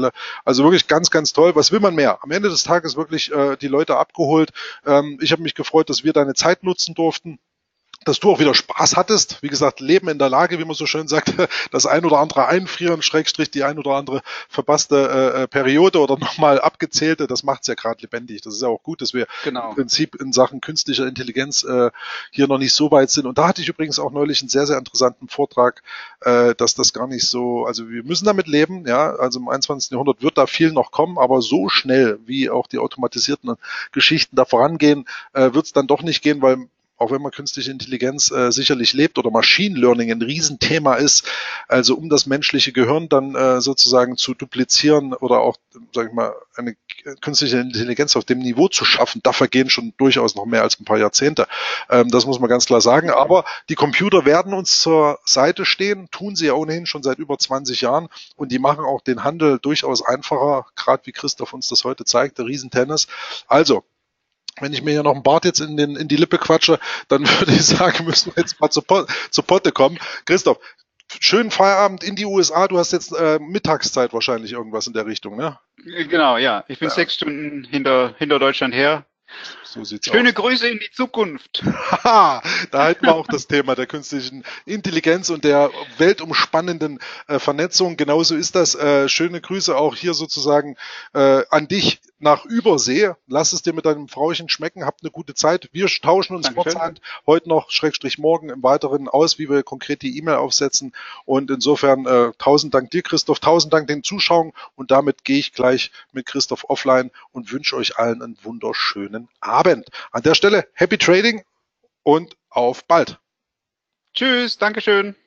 Also wirklich ganz, ganz toll. Was will man mehr? Am Ende des Tages wirklich die Leute abgeholt. Ich habe mich gefreut, dass wir deine Zeit nutzen durften, dass du auch wieder Spaß hattest. Wie gesagt, Leben in der Lage, wie man so schön sagt, das ein oder andere einfrieren, Schrägstrich die ein oder andere verpasste Periode oder nochmal abgezählte, das macht's ja gerade lebendig. Das ist ja auch gut, dass wir im Prinzip in Sachen künstlicher Intelligenz hier noch nicht so weit sind. Und da hatte ich übrigens auch neulich einen sehr, sehr interessanten Vortrag, dass das gar nicht so, also wir müssen damit leben, ja, also im 21. Jahrhundert wird da viel noch kommen, aber so schnell, wie auch die automatisierten Geschichten da vorangehen, wird's dann doch nicht gehen, weil auch wenn man künstliche Intelligenz sicherlich lebt oder Machine Learning ein Riesenthema ist, also um das menschliche Gehirn dann sozusagen zu duplizieren oder auch, sage ich mal, eine künstliche Intelligenz auf dem Niveau zu schaffen, da vergehen schon durchaus noch mehr als ein paar Jahrzehnte. Das muss man ganz klar sagen. Aber die Computer werden uns zur Seite stehen, tun sie ja ohnehin schon seit über 20 Jahren und die machen auch den Handel durchaus einfacher, gerade wie Christoph uns das heute zeigt, der Riesentennis. Also, wenn ich mir hier noch einen Bart jetzt in die Lippe quatsche, dann würde ich sagen, müssen wir jetzt mal zur Potte kommen. Christoph, schönen Feierabend in die USA. Du hast jetzt Mittagszeit wahrscheinlich irgendwas in der Richtung, ne? Genau, ja. Ich bin 6 Stunden hinter Deutschland her. So sieht's aus. Schöne Grüße in die Zukunft. Haha, da hätten wir auch das Thema der künstlichen Intelligenz und der weltumspannenden Vernetzung. Genauso ist das. Schöne Grüße auch hier sozusagen an dich nach Übersee. Lass es dir mit deinem Frauchen schmecken. Habt eine gute Zeit. Wir tauschen uns kurzerhand heute noch, Schrägstrich morgen im Weiteren aus, wie wir konkret die E-Mail aufsetzen. Und insofern 1000 Dank dir, Christoph. 1000 Dank den Zuschauern. Und damit gehe ich gleich mit Christoph offline und wünsche euch allen einen wunderschönen Abend. An der Stelle Happy Trading und auf bald. Tschüss, Dankeschön.